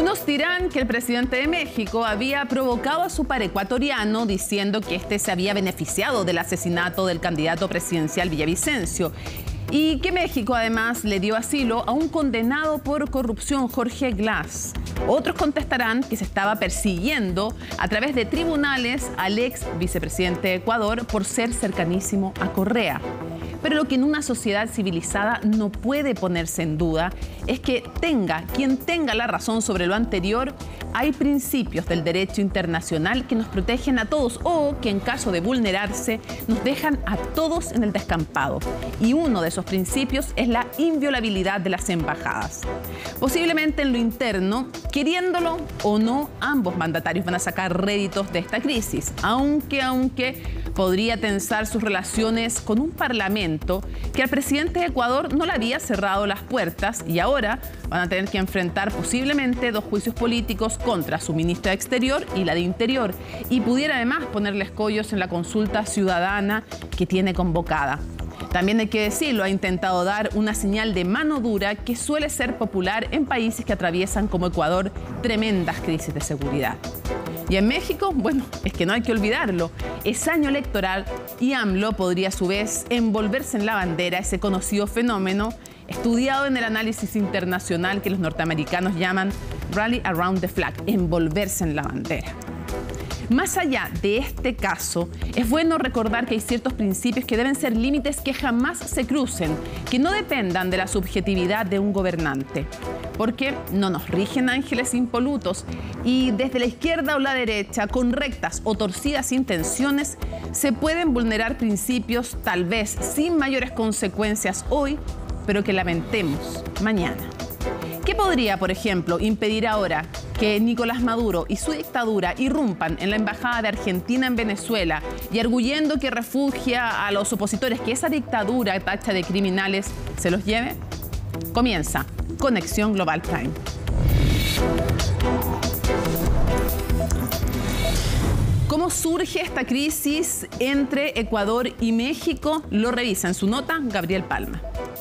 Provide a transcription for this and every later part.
Unos dirán que el presidente de México había provocado a su par ecuatoriano diciendo que éste se había beneficiado del asesinato del candidato presidencial Villavicencio y que México además le dio asilo a un condenado por corrupción, Jorge Glass. Otros contestarán que se estaba persiguiendo a través de tribunales al ex vicepresidente de Ecuador por ser cercanísimo a Correa. Pero lo que en una sociedad civilizada no puede ponerse en duda es que quien tenga la razón sobre lo anterior, hay principios del derecho internacional que nos protegen a todos o que en caso de vulnerarse nos dejan a todos en el descampado. Y uno de esos principios es la inviolabilidad de las embajadas. Posiblemente en lo interno, queriéndolo o no, ambos mandatarios van a sacar réditos de esta crisis, aunque podría tensar sus relaciones con un parlamento que al presidente de Ecuador no le había cerrado las puertas y ahora van a tener que enfrentar posiblemente 2 juicios políticos contra su ministra de Exterior y la de Interior, y pudiera además ponerle escollos en la consulta ciudadana que tiene convocada. También hay que decirlo, ha intentado dar una señal de mano dura que suele ser popular en países que atraviesan como Ecuador tremendas crisis de seguridad. Y en México, bueno, es que no hay que olvidarlo, es año electoral y AMLO podría a su vez envolverse en la bandera, ese conocido fenómeno estudiado en el análisis internacional que los norteamericanos llaman Rally Around the Flag, envolverse en la bandera. Más allá de este caso, es bueno recordar que hay ciertos principios que deben ser límites que jamás se crucen, que no dependan de la subjetividad de un gobernante, porque no nos rigen ángeles impolutos y desde la izquierda o la derecha, con rectas o torcidas intenciones, se pueden vulnerar principios tal vez sin mayores consecuencias hoy, pero que lamentemos mañana. ¿Qué podría, por ejemplo, impedir ahora que Nicolás Maduro y su dictadura irrumpan en la embajada de Argentina en Venezuela y arguyendo que refugia a los opositores, que esa dictadura tacha de criminales, se los lleve? Comienza Conexión Global Prime. ¿Cómo surge esta crisis entre Ecuador y México? Lo revisa en su nota Gabriel Palma.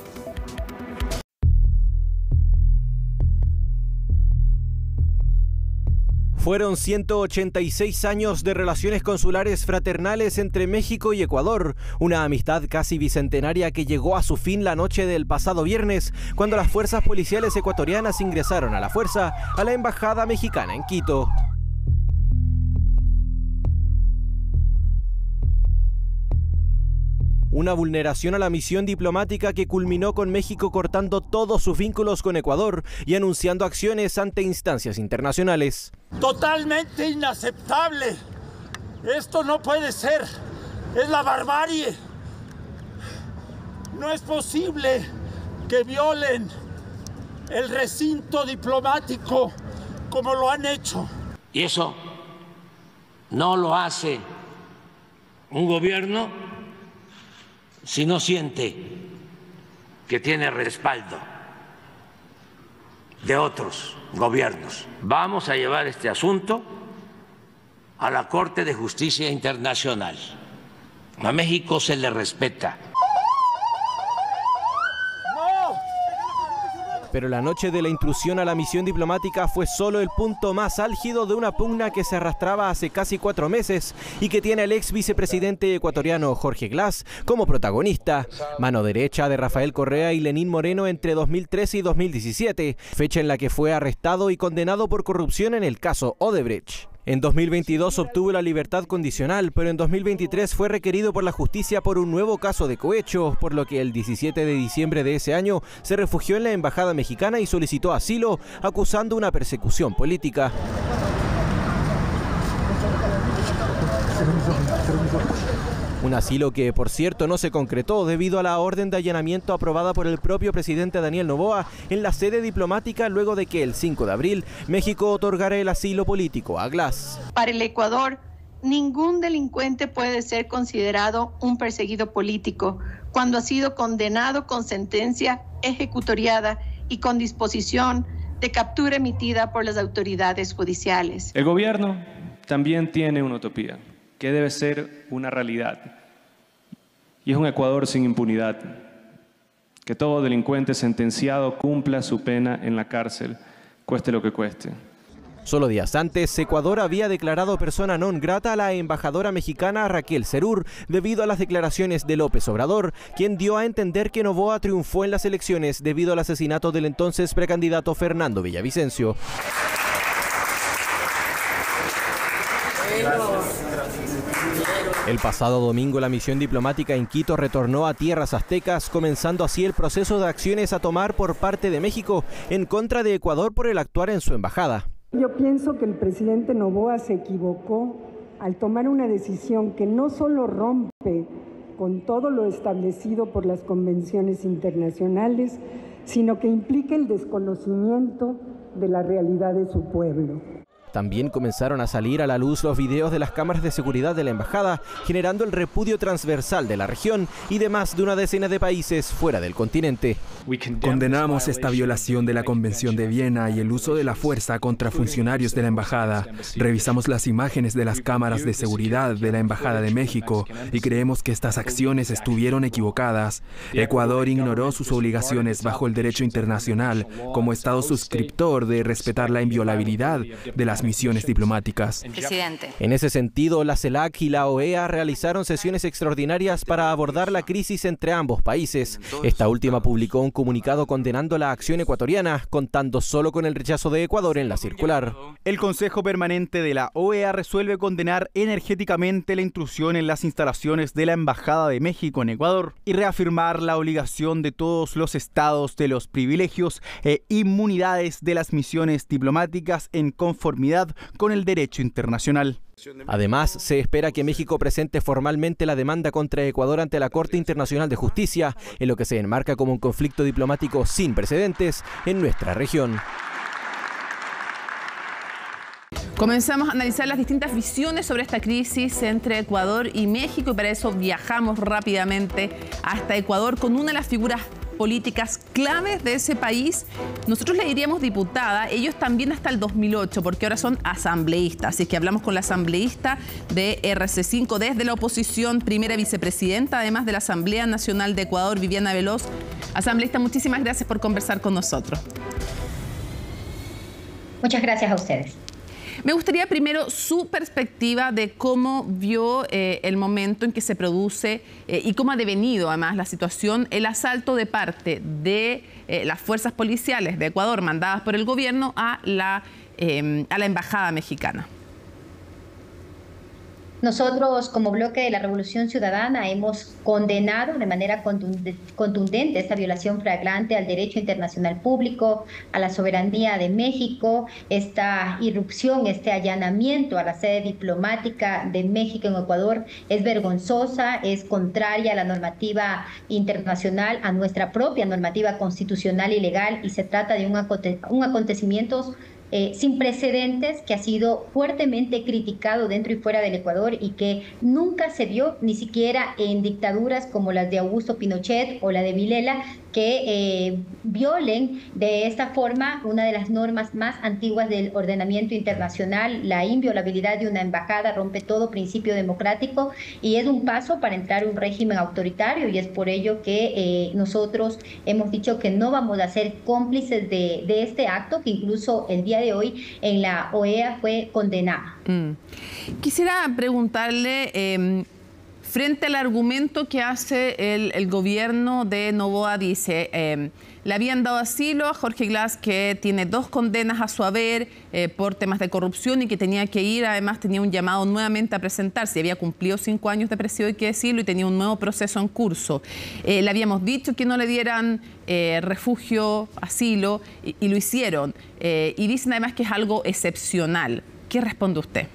Fueron 186 años de relaciones consulares fraternales entre México y Ecuador, una amistad casi bicentenaria que llegó a su fin la noche del pasado viernes, cuando las fuerzas policiales ecuatorianas ingresaron a la fuerza a la embajada mexicana en Quito. Una vulneración a la misión diplomática que culminó con México cortando todos sus vínculos con Ecuador y anunciando acciones ante instancias internacionales. Totalmente inaceptable. Esto no puede ser. Es la barbarie. No es posible que violen el recinto diplomático como lo han hecho. Y eso no lo hace un gobierno si no siente que tiene respaldo de otros gobiernos. Vamos a llevar este asunto a la Corte de Justicia Internacional. A México se le respeta. Pero la noche de la intrusión a la misión diplomática fue solo el punto más álgido de una pugna que se arrastraba hace casi 4 meses y que tiene al ex vicepresidente ecuatoriano Jorge Glass como protagonista, mano derecha de Rafael Correa y Lenín Moreno entre 2013 y 2017, fecha en la que fue arrestado y condenado por corrupción en el caso Odebrecht. En 2022 obtuvo la libertad condicional, pero en 2023 fue requerido por la justicia por un nuevo caso de cohecho, por lo que el 17 de diciembre de ese año se refugió en la embajada mexicana y solicitó asilo, acusando una persecución política. Un asilo que, por cierto, no se concretó debido a la orden de allanamiento aprobada por el propio presidente Daniel Noboa en la sede diplomática luego de que el 5 de abril México otorgara el asilo político a Glass. Para el Ecuador, ningún delincuente puede ser considerado un perseguido político cuando ha sido condenado con sentencia ejecutoriada y con disposición de captura emitida por las autoridades judiciales. El gobierno también tiene una utopía que debe ser una realidad. Y es un Ecuador sin impunidad. Que todo delincuente sentenciado cumpla su pena en la cárcel, cueste lo que cueste. Solo días antes, Ecuador había declarado persona non grata a la embajadora mexicana Raquel Serur debido a las declaraciones de López Obrador, quien dio a entender que Noboa triunfó en las elecciones debido al asesinato del entonces precandidato Fernando Villavicencio. El pasado domingo la misión diplomática en Quito retornó a tierras aztecas, comenzando así el proceso de acciones a tomar por parte de México en contra de Ecuador por el actuar en su embajada. Yo pienso que el presidente Noboa se equivocó al tomar una decisión que no solo rompe con todo lo establecido por las convenciones internacionales, sino que implica el desconocimiento de la realidad de su pueblo. También comenzaron a salir a la luz los videos de las cámaras de seguridad de la embajada, generando el repudio transversal de la región y de más de una decena de países fuera del continente. Condenamos esta violación de la Convención de Viena y el uso de la fuerza contra funcionarios de la embajada. Revisamos las imágenes de las cámaras de seguridad de la Embajada de México y creemos que estas acciones estuvieron equivocadas. Ecuador ignoró sus obligaciones bajo el derecho internacional como Estado suscriptor de respetar la inviolabilidad de las misiones diplomáticas. Presidente. En ese sentido, la CELAC y la OEA realizaron sesiones extraordinarias para abordar la crisis entre ambos países. Esta última publicó un comunicado condenando la acción ecuatoriana, contando solo con el rechazo de Ecuador en la circular. El Consejo Permanente de la OEA resuelve condenar energéticamente la intrusión en las instalaciones de la Embajada de México en Ecuador y reafirmar la obligación de todos los estados de los privilegios e inmunidades de las misiones diplomáticas en conformidad con el derecho internacional. Además, se espera que México presente formalmente la demanda contra Ecuador ante la Corte Internacional de Justicia, en lo que se enmarca como un conflicto diplomático sin precedentes en nuestra región. Comenzamos a analizar las distintas visiones sobre esta crisis entre Ecuador y México y para eso viajamos rápidamente hasta Ecuador con una de las figuras políticas claves de ese país. Nosotros le diríamos diputada, ellos también hasta el 2008, porque ahora son asambleístas. Así que hablamos con la asambleísta de RC5 desde la oposición, primera vicepresidenta, además de la Asamblea Nacional de Ecuador, Viviana Veloz. Asambleísta, muchísimas gracias por conversar con nosotros. Muchas gracias a ustedes. Me gustaría primero su perspectiva de cómo vio el momento en que se produce y cómo ha devenido además la situación, el asalto de parte de las fuerzas policiales de Ecuador mandadas por el gobierno a la embajada mexicana. Nosotros, como bloque de la Revolución Ciudadana, hemos condenado de manera contundente esta violación flagrante al derecho internacional público, a la soberanía de México, esta irrupción, este allanamiento a la sede diplomática de México en Ecuador es vergonzosa, es contraria a la normativa internacional, a nuestra propia normativa constitucional y legal, y se trata de un acontecimiento sin precedentes que ha sido fuertemente criticado dentro y fuera del Ecuador y que nunca se vio ni siquiera en dictaduras como las de Augusto Pinochet o la de Vilela, que violen de esta forma una de las normas más antiguas del ordenamiento internacional. La inviolabilidad de una embajada rompe todo principio democrático y es un paso para entrar a un régimen autoritario, y es por ello que nosotros hemos dicho que no vamos a ser cómplices de este acto, que incluso el día de hoy en la OEA fue condenada. Quisiera preguntarle, frente al argumento que hace el gobierno de Noboa, dice, le habían dado asilo a Jorge Glass, que tiene 2 condenas a su haber por temas de corrupción y que tenía que ir, además tenía un llamado nuevamente a presentarse, había cumplido 5 años de presidio, hay que decirlo, y tenía un nuevo proceso en curso. Le habíamos dicho que no le dieran refugio, asilo, y lo hicieron. Y dicen además que es algo excepcional. ¿Qué responde usted?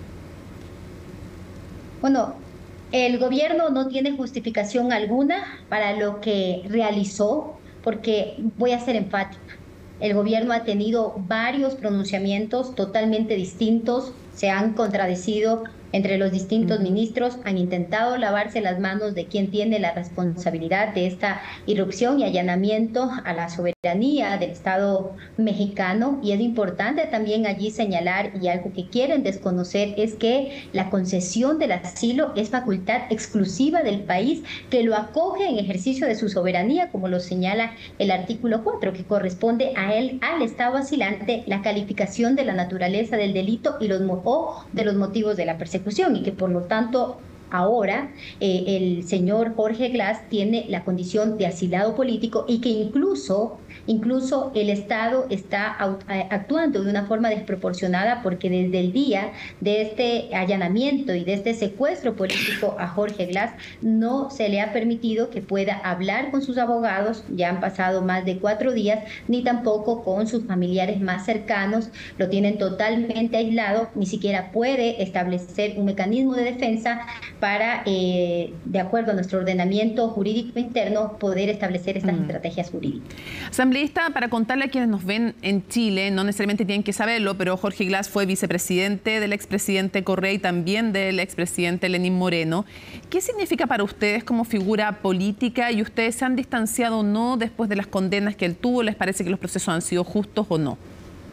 Bueno, el gobierno no tiene justificación alguna para lo que realizó, porque voy a ser enfática. El gobierno ha tenido varios pronunciamientos totalmente distintos, se han contradecido entre los distintos ministros han intentado lavarse las manos de quien tiene la responsabilidad de esta irrupción y allanamiento a la soberanía del Estado mexicano. Y es importante también allí señalar, y algo que quieren desconocer, es que la concesión del asilo es facultad exclusiva del país que lo acoge en ejercicio de su soberanía, como lo señala el artículo 4, que corresponde a él, al Estado asilante, la calificación de la naturaleza del delito y o de los motivos de la persecución, y que por lo tanto ahora el señor Jorge Glass tiene la condición de asilado político, y que incluso el Estado está actuando de una forma desproporcionada, porque desde el día de este allanamiento y de este secuestro político a Jorge Glass no se le ha permitido que pueda hablar con sus abogados, ya han pasado más de 4 días, ni tampoco con sus familiares más cercanos, lo tienen totalmente aislado, ni siquiera puede establecer un mecanismo de defensa para, de acuerdo a nuestro ordenamiento jurídico interno, poder establecer estas estrategias jurídicas. Asambleísta, para contarle a quienes nos ven en Chile, no necesariamente tienen que saberlo, pero Jorge Glass fue vicepresidente del expresidente Correa y también del expresidente Lenín Moreno. ¿Qué significa para ustedes como figura política, y ustedes se han distanciado o no después de las condenas que él tuvo? ¿Les parece que los procesos han sido justos o no?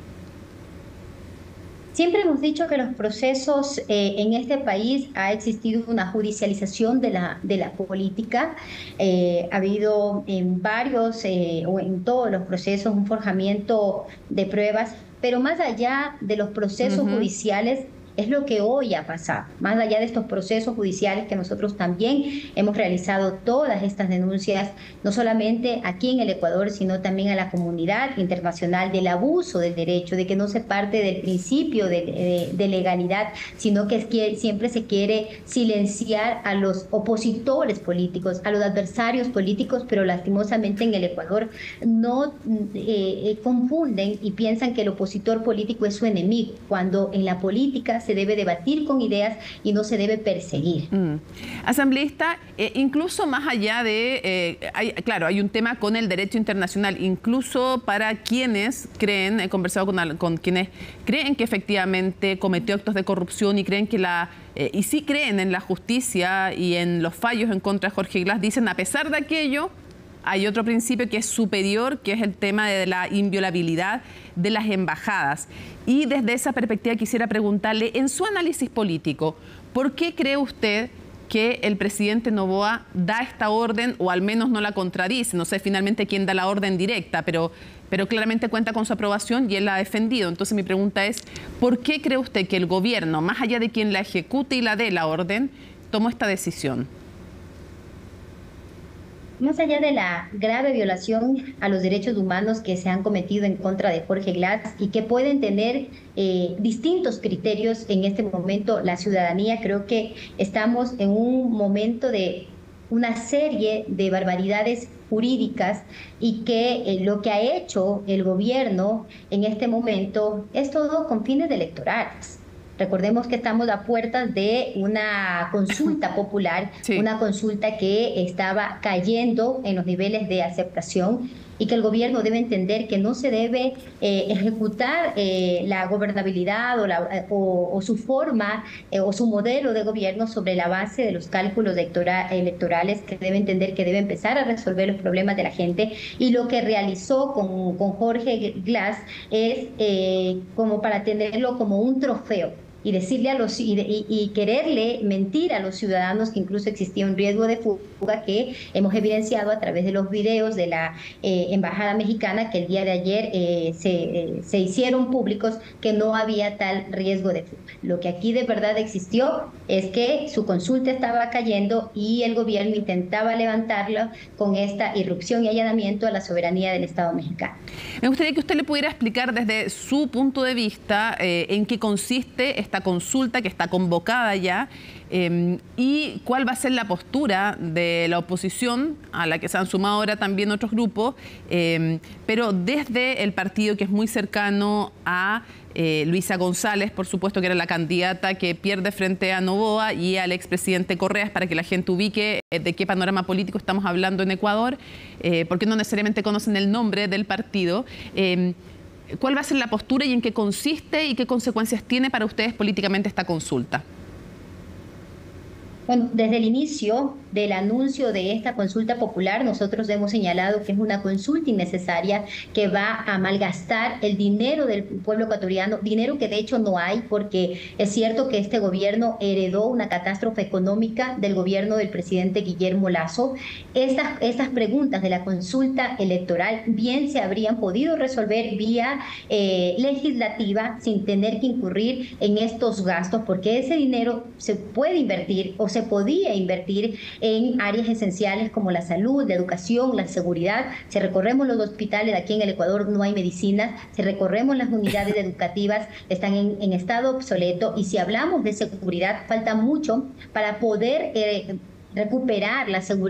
Siempre hemos dicho que los procesos en este país ha existido una judicialización de la política. Ha habido en varios o en todos los procesos un forjamiento de pruebas, pero más allá de los procesos judiciales, es lo que hoy ha pasado. Más allá de estos procesos judiciales, que nosotros también hemos realizado todas estas denuncias, no solamente aquí en el Ecuador, sino también a la comunidad internacional, del abuso del derecho, de que no se parte del principio de legalidad, sino que siempre se quiere silenciar a los opositores políticos, a los adversarios políticos, pero lastimosamente en el Ecuador no confunden y piensan que el opositor político es su enemigo, cuando en la política se debe debatir con ideas y no se debe perseguir. Asambleísta, incluso más allá de, claro, hay un tema con el derecho internacional, incluso para quienes creen, he conversado con quienes creen que efectivamente cometió actos de corrupción y creen que y sí creen en la justicia y en los fallos en contra de Jorge Glass, dicen, a pesar de aquello, hay otro principio que es superior, que es el tema de la inviolabilidad de las embajadas. Y desde esa perspectiva quisiera preguntarle, en su análisis político, ¿por qué cree usted que el presidente Noboa da esta orden, o al menos no la contradice? No sé finalmente quién da la orden directa, pero claramente cuenta con su aprobación y él la ha defendido. Entonces mi pregunta es, ¿por qué cree usted que el gobierno, más allá de quien la ejecute y la dé la orden, tomó esta decisión? Más allá de la grave violación a los derechos humanos que se han cometido en contra de Jorge Glass y que pueden tener distintos criterios en este momento la ciudadanía, creo que estamos en un momento de una serie de barbaridades jurídicas, y que lo que ha hecho el gobierno en este momento es todo con fines electorales. Recordemos que estamos a puertas de una consulta popular, una consulta que estaba cayendo en los niveles de aceptación, y que el gobierno debe entender que no se debe ejecutar la gobernabilidad o su forma o su modelo de gobierno sobre la base de los cálculos electorales, que debe entender que debe empezar a resolver los problemas de la gente. Y lo que realizó con Jorge Glass es como para tenerlo como un trofeo, y decirle a los y quererle mentir a los ciudadanos que incluso existía un riesgo de fuga, que hemos evidenciado a través de los videos de la embajada mexicana, que el día de ayer se hicieron públicos, que no había tal riesgo de fuga. Lo que aquí de verdad existió es que su consulta estaba cayendo y el gobierno intentaba levantarlo con esta irrupción y allanamiento a la soberanía del Estado mexicano. Me gustaría que usted le pudiera explicar desde su punto de vista en qué consiste esta consulta que está convocada ya, y cuál va a ser la postura de la oposición, a la que se han sumado ahora también otros grupos, pero desde el partido que es muy cercano a Luisa González, por supuesto, que era la candidata que pierde frente a Noboa, y al expresidente Correa, para que la gente ubique de qué panorama político estamos hablando en Ecuador, porque no necesariamente conocen el nombre del partido. ¿Cuál va a ser la postura y en qué consiste y qué consecuencias tiene para ustedes políticamente esta consulta? Bueno, desde el inicio del anuncio de esta consulta popular, nosotros hemos señalado que es una consulta innecesaria que va a malgastar el dinero del pueblo ecuatoriano, dinero que de hecho no hay, porque es cierto que este gobierno heredó una catástrofe económica del gobierno del presidente Guillermo Lasso. Estas preguntas de la consulta electoral bien se habrían podido resolver vía legislativa sin tener que incurrir en estos gastos, porque ese dinero se puede invertir o se podía invertir en áreas esenciales como la salud, la educación, la seguridad. Si recorremos los hospitales aquí en el Ecuador no hay medicinas, si recorremos las unidades educativas están en estado obsoleto, y si hablamos de seguridad falta mucho para poder recuperar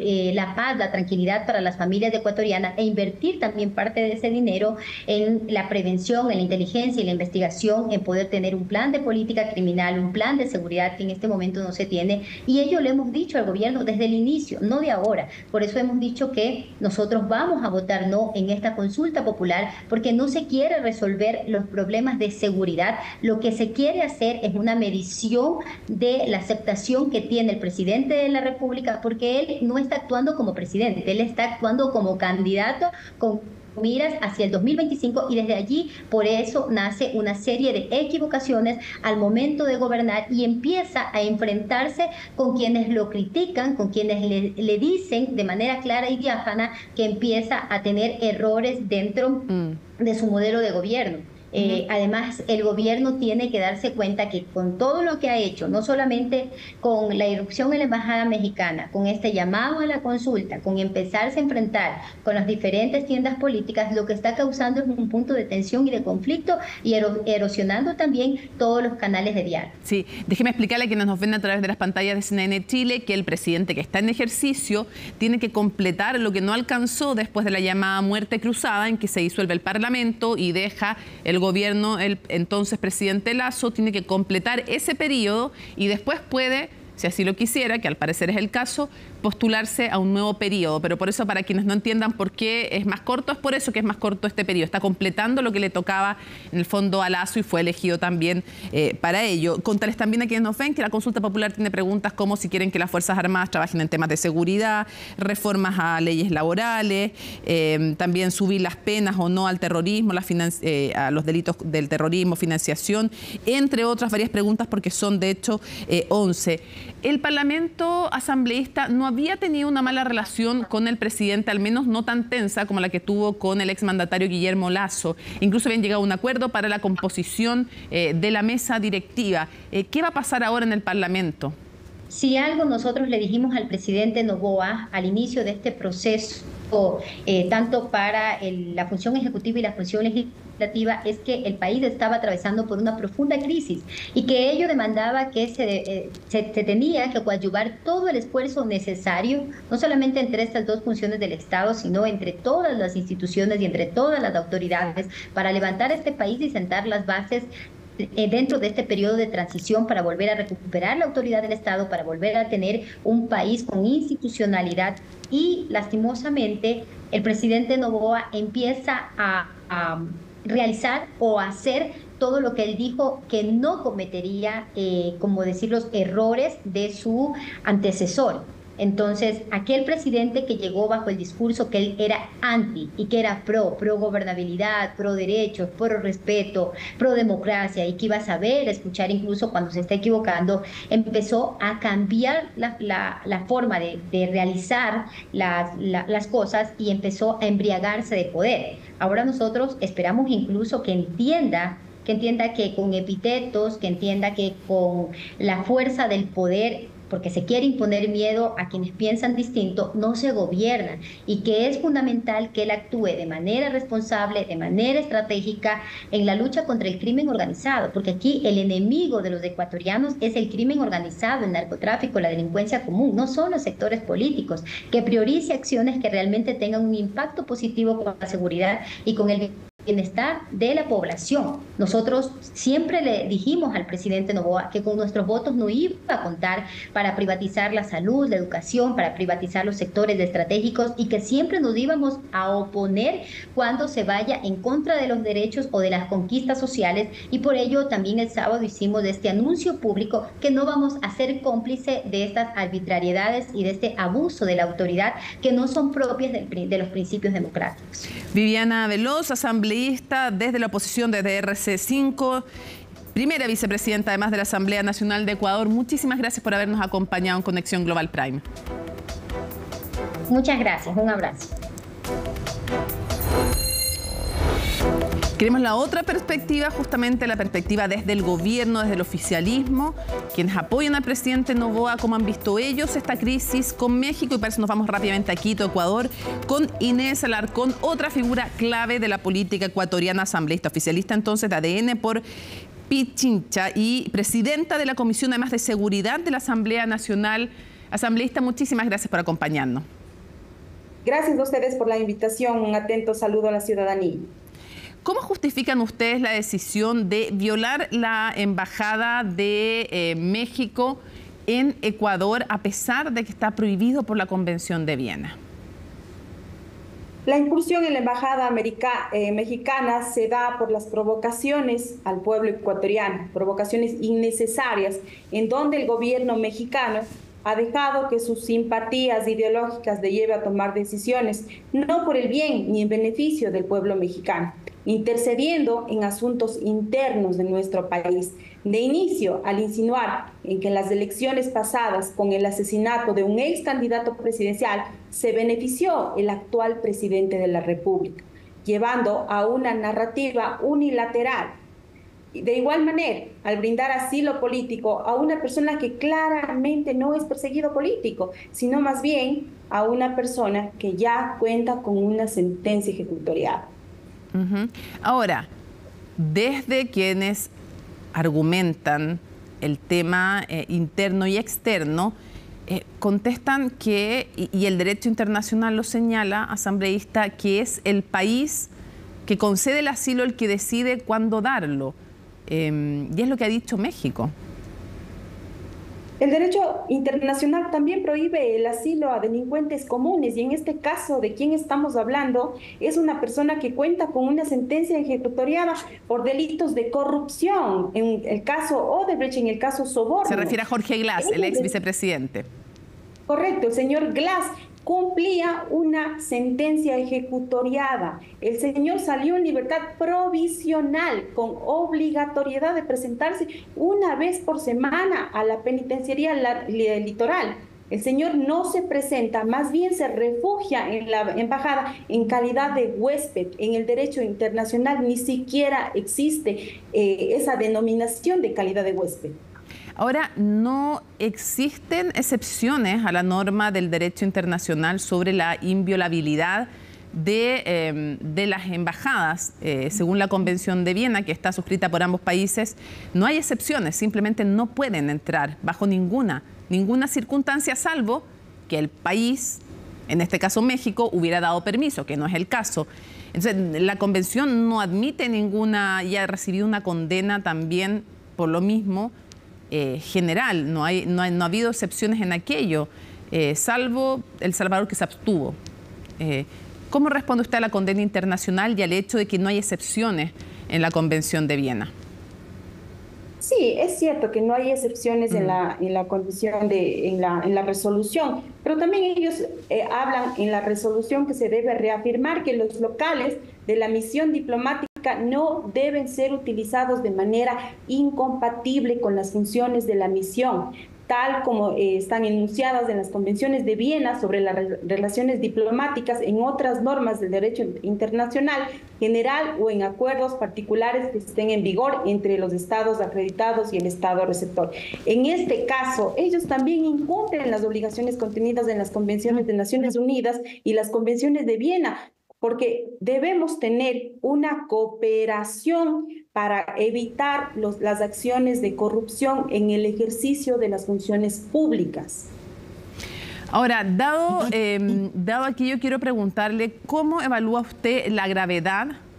la paz, la tranquilidad para las familias ecuatorianas e invertir también parte de ese dinero en la prevención, en la inteligencia y la investigación, en poder tener un plan de política criminal, un plan de seguridad que en este momento no se tiene. Y ello le hemos dicho al gobierno desde el inicio, no de ahora. Por eso hemos dicho que nosotros vamos a votar no en esta consulta popular, porque no se quiere resolver los problemas de seguridad. Lo que se quiere hacer es una medición de la aceptación que tiene el presidente de la República, porque él no está actuando como presidente, él está actuando como candidato con miras hacia el 2025, y desde allí por eso nace una serie de equivocaciones al momento de gobernar y empieza a enfrentarse con quienes lo critican, con quienes le dicen de manera clara y diáfana que empieza a tener errores dentro de su modelo de gobierno. Además, el gobierno tiene que darse cuenta que con todo lo que ha hecho, no solamente con la irrupción en la embajada mexicana, con este llamado a la consulta, con empezarse a enfrentar con las diferentes tiendas políticas, lo que está causando es un punto de tensión y de conflicto y erosionando también todos los canales de diálogo. Sí, déjeme explicarle a quienes nos ven a través de las pantallas de CNN Chile que el presidente que está en ejercicio tiene que completar lo que no alcanzó después de la llamada muerte cruzada, en que se disuelve el Parlamento y deja el gobierno, el entonces presidente Lasso tiene que completar ese periodo y después puede, si así lo quisiera, que al parecer es el caso, postularse a un nuevo periodo. Pero por eso, para quienes no entiendan por qué es más corto, es por eso que es más corto este periodo. Está completando lo que le tocaba en el fondo a Lasso y fue elegido también para ello. Contarles también a quienes nos ven que la consulta popular tiene preguntas como si quieren que las Fuerzas Armadas trabajen en temas de seguridad, reformas a leyes laborales, también subir las penas o no al terrorismo, a los delitos del terrorismo, financiación, entre otras varias preguntas, porque son de hecho 11. El Parlamento asambleísta no había tenido una mala relación con el presidente, al menos no tan tensa como la que tuvo con el exmandatario Guillermo Lasso. Incluso habían llegado a un acuerdo para la composición de la mesa directiva. ¿Qué va a pasar ahora en el Parlamento? Si algo nosotros le dijimos al presidente Noboa al inicio de este proceso, tanto para la función ejecutiva y la función legislativa, es que el país estaba atravesando por una profunda crisis y que ello demandaba que se tenía que coadyuvar todo el esfuerzo necesario, no solamente entre estas dos funciones del Estado, sino entre todas las instituciones y entre todas las autoridades para levantar este país y sentar las bases dentro de este periodo de transición para volver a recuperar la autoridad del Estado, para volver a tener un país con institucionalidad. Y lastimosamente el presidente Noboa empieza a realizar o hacer todo lo que él dijo que no cometería, como decir, los errores de su antecesor. Entonces, aquel presidente que llegó bajo el discurso que él era anti y que era pro gobernabilidad, pro derechos, pro respeto, pro democracia, y que iba a saber escuchar incluso cuando se está equivocando, empezó a cambiar la forma de realizar las cosas y empezó a embriagarse de poder. Ahora nosotros esperamos incluso que entienda que con epítetos, que entienda que con la fuerza del poder, porque se quiere imponer miedo a quienes piensan distinto, no se gobierna, y que es fundamental que él actúe de manera responsable, de manera estratégica en la lucha contra el crimen organizado, porque aquí el enemigo de los ecuatorianos es el crimen organizado, el narcotráfico, la delincuencia común, no son los sectores políticos, que priorice acciones que realmente tengan un impacto positivo con la seguridad y con el bienestar de la población. Nosotros siempre le dijimos al presidente Noboa que con nuestros votos no iba a contar para privatizar la salud, la educación, para privatizar los sectores estratégicos, y que siempre nos íbamos a oponer cuando se vaya en contra de los derechos o de las conquistas sociales, y por ello también el sábado hicimos este anuncio público que no vamos a ser cómplice de estas arbitrariedades y de este abuso de la autoridad que no son propias de los principios democráticos. Viviana Veloz, asambleísta desde la oposición desde RC5, primera vicepresidenta además de la Asamblea Nacional de Ecuador. Muchísimas gracias por habernos acompañado en Conexión Global Prime. Muchas gracias, un abrazo. Queremos la otra perspectiva, justamente la perspectiva desde el gobierno, desde el oficialismo, quienes apoyan al presidente Noboa, cómo han visto ellos esta crisis con México. Y para eso nos vamos rápidamente a Quito, Ecuador, con Inés Alarcón, otra figura clave de la política ecuatoriana, asambleísta oficialista entonces de ADN por Pichincha y presidenta de la Comisión además de Seguridad de la Asamblea Nacional. Asambleísta, muchísimas gracias por acompañarnos. Gracias a ustedes por la invitación. Un atento saludo a la ciudadanía. ¿Cómo justifican ustedes la decisión de violar la embajada de México en Ecuador a pesar de que está prohibido por la Convención de Viena? La incursión en la embajada mexicana se da por las provocaciones al pueblo ecuatoriano, provocaciones innecesarias, en donde el gobierno mexicano ha dejado que sus simpatías ideológicas le lleve a tomar decisiones, no por el bien ni en beneficio del pueblo mexicano, intercediendo en asuntos internos de nuestro país. De inicio, al insinuar en que en las elecciones pasadas, con el asesinato de un ex candidato presidencial, se benefició el actual presidente de la República, llevando a una narrativa unilateral. De igual manera, al brindar asilo político a una persona que claramente no es perseguido político, sino más bien a una persona que ya cuenta con una sentencia ejecutoriada. Ahora, desde quienes argumentan el tema interno y externo, contestan que, y el derecho internacional lo señala, asambleísta, que es el país que concede el asilo el que decide cuándo darlo. Y es lo que ha dicho México. El derecho internacional también prohíbe el asilo a delincuentes comunes, y en este caso de quien estamos hablando es una persona que cuenta con una sentencia ejecutoriada por delitos de corrupción, en el caso Odebrecht, en el caso soborno. Se refiere a Jorge Glass, el ex vicepresidente. Correcto, el señor Glass cumplía una sentencia ejecutoriada. El señor salió en libertad provisional con obligatoriedad de presentarse una vez por semana a la penitenciaría litoral. El señor no se presenta, más bien se refugia en la embajada en calidad de huésped. En el derecho internacional ni siquiera existe esa denominación de calidad de huésped. Ahora, no existen excepciones a la norma del derecho internacional sobre la inviolabilidad de las embajadas. Según la Convención de Viena, que está suscrita por ambos países, no hay excepciones, simplemente no pueden entrar bajo ninguna circunstancia, salvo que el país, en este caso México, hubiera dado permiso, que no es el caso. Entonces, la Convención no admite ninguna, y ha recibido una condena también por lo mismo, general. No ha habido excepciones en aquello, salvo El Salvador, que se abstuvo. ¿Cómo responde usted a la condena internacional y al hecho de que no hay excepciones en la Convención de Viena? Sí, es cierto que no hay excepciones en la condición en la resolución, pero también ellos hablan en la resolución que se debe reafirmar que los locales de la misión diplomática no deben ser utilizados de manera incompatible con las funciones de la misión, tal como están enunciadas en las convenciones de Viena sobre las relaciones diplomáticas, en otras normas del derecho internacional general o en acuerdos particulares que estén en vigor entre los estados acreditados y el estado receptor. En este caso, ellos también incumplen las obligaciones contenidas en las convenciones de Naciones Unidas y las convenciones de Viena, porque debemos tener una cooperación para evitar las acciones de corrupción en el ejercicio de las funciones públicas. Ahora, dado aquí, yo quiero preguntarle, ¿cómo evalúa usted la gravedad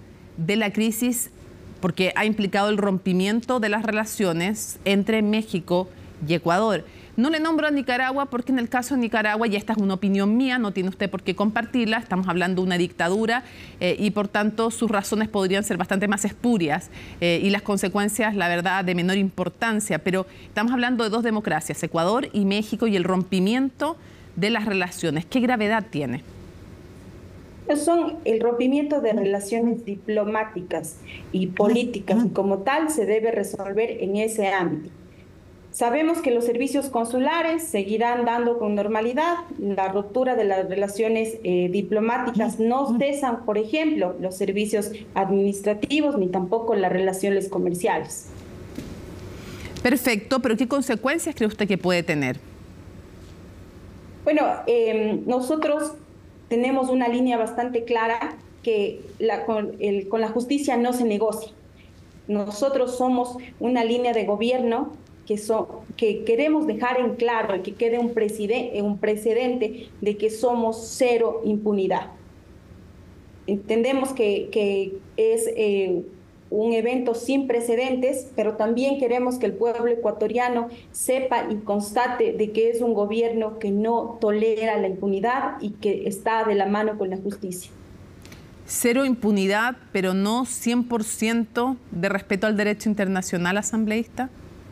de la crisis, porque ha implicado el rompimiento de las relaciones entre México y Ecuador. No le nombro a Nicaragua porque en el caso de Nicaragua, y esta es una opinión mía, no tiene usted por qué compartirla, estamos hablando de una dictadura y por tanto sus razones podrían ser bastante más espurias y las consecuencias, la verdad, de menor importancia, pero estamos hablando de dos democracias, Ecuador y México, y el rompimiento de las relaciones. ¿Qué gravedad tiene? Son el rompimiento de relaciones diplomáticas y políticas, y como tal se debe resolver en ese ámbito. Sabemos que los servicios consulares seguirán dando con normalidad. La ruptura de las relaciones diplomáticas no cesan, por ejemplo, los servicios administrativos ni tampoco las relaciones comerciales. Perfecto, pero ¿qué consecuencias cree usted que puede tener? Bueno, nosotros tenemos una línea bastante clara que con la justicia no se negocia. Nosotros somos una línea de gobierno que queremos dejar en claro y que quede un precedente de que somos cero impunidad. Entendemos que es un evento sin precedentes, pero también queremos que el pueblo ecuatoriano sepa y constate de que es un gobierno que no tolera la impunidad y que está de la mano con la justicia. Cero impunidad, pero no 100% de respeto al derecho internacional, asambleísta.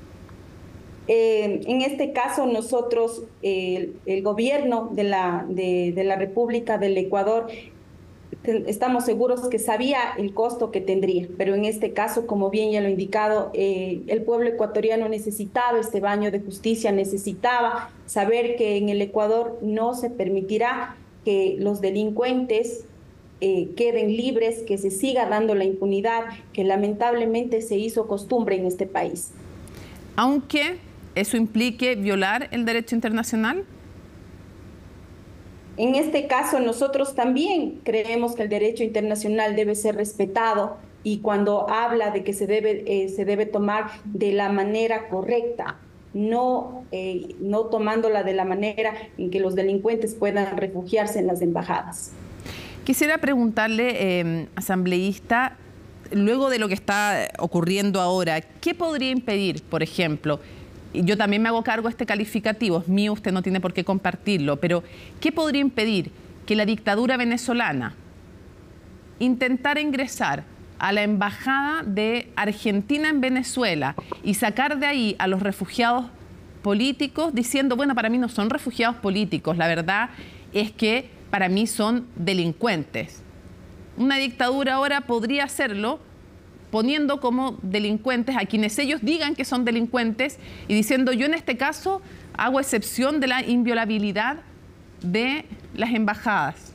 En este caso nosotros, el gobierno de la República del Ecuador, estamos seguros que sabía el costo que tendría, pero en este caso, como bien ya lo he indicado, el pueblo ecuatoriano necesitaba este baño de justicia, necesitaba saber que en el Ecuador no se permitirá que los delincuentes queden libres, que se siga dando la impunidad que lamentablemente se hizo costumbre en este país. Aunque eso implique violar el derecho internacional. En este caso, nosotros también creemos que el derecho internacional debe ser respetado, y cuando habla de que se debe tomar de la manera correcta, no tomándola de la manera en que los delincuentes puedan refugiarse en las embajadas. Quisiera preguntarle, asambleísta, luego de lo que está ocurriendo ahora, ¿qué podría impedir, por ejemplo? Yo también me hago cargo de este calificativo, es mío, usted no tiene por qué compartirlo, pero ¿qué podría impedir que la dictadura venezolana intentara ingresar a la embajada de Argentina en Venezuela y sacar de ahí a los refugiados políticos diciendo, bueno, para mí no son refugiados políticos, la verdad es que para mí son delincuentes? Una dictadura ahora podría hacerlo poniendo como delincuentes a quienes ellos digan que son delincuentes y diciendo, yo en este caso hago excepción de la inviolabilidad de las embajadas.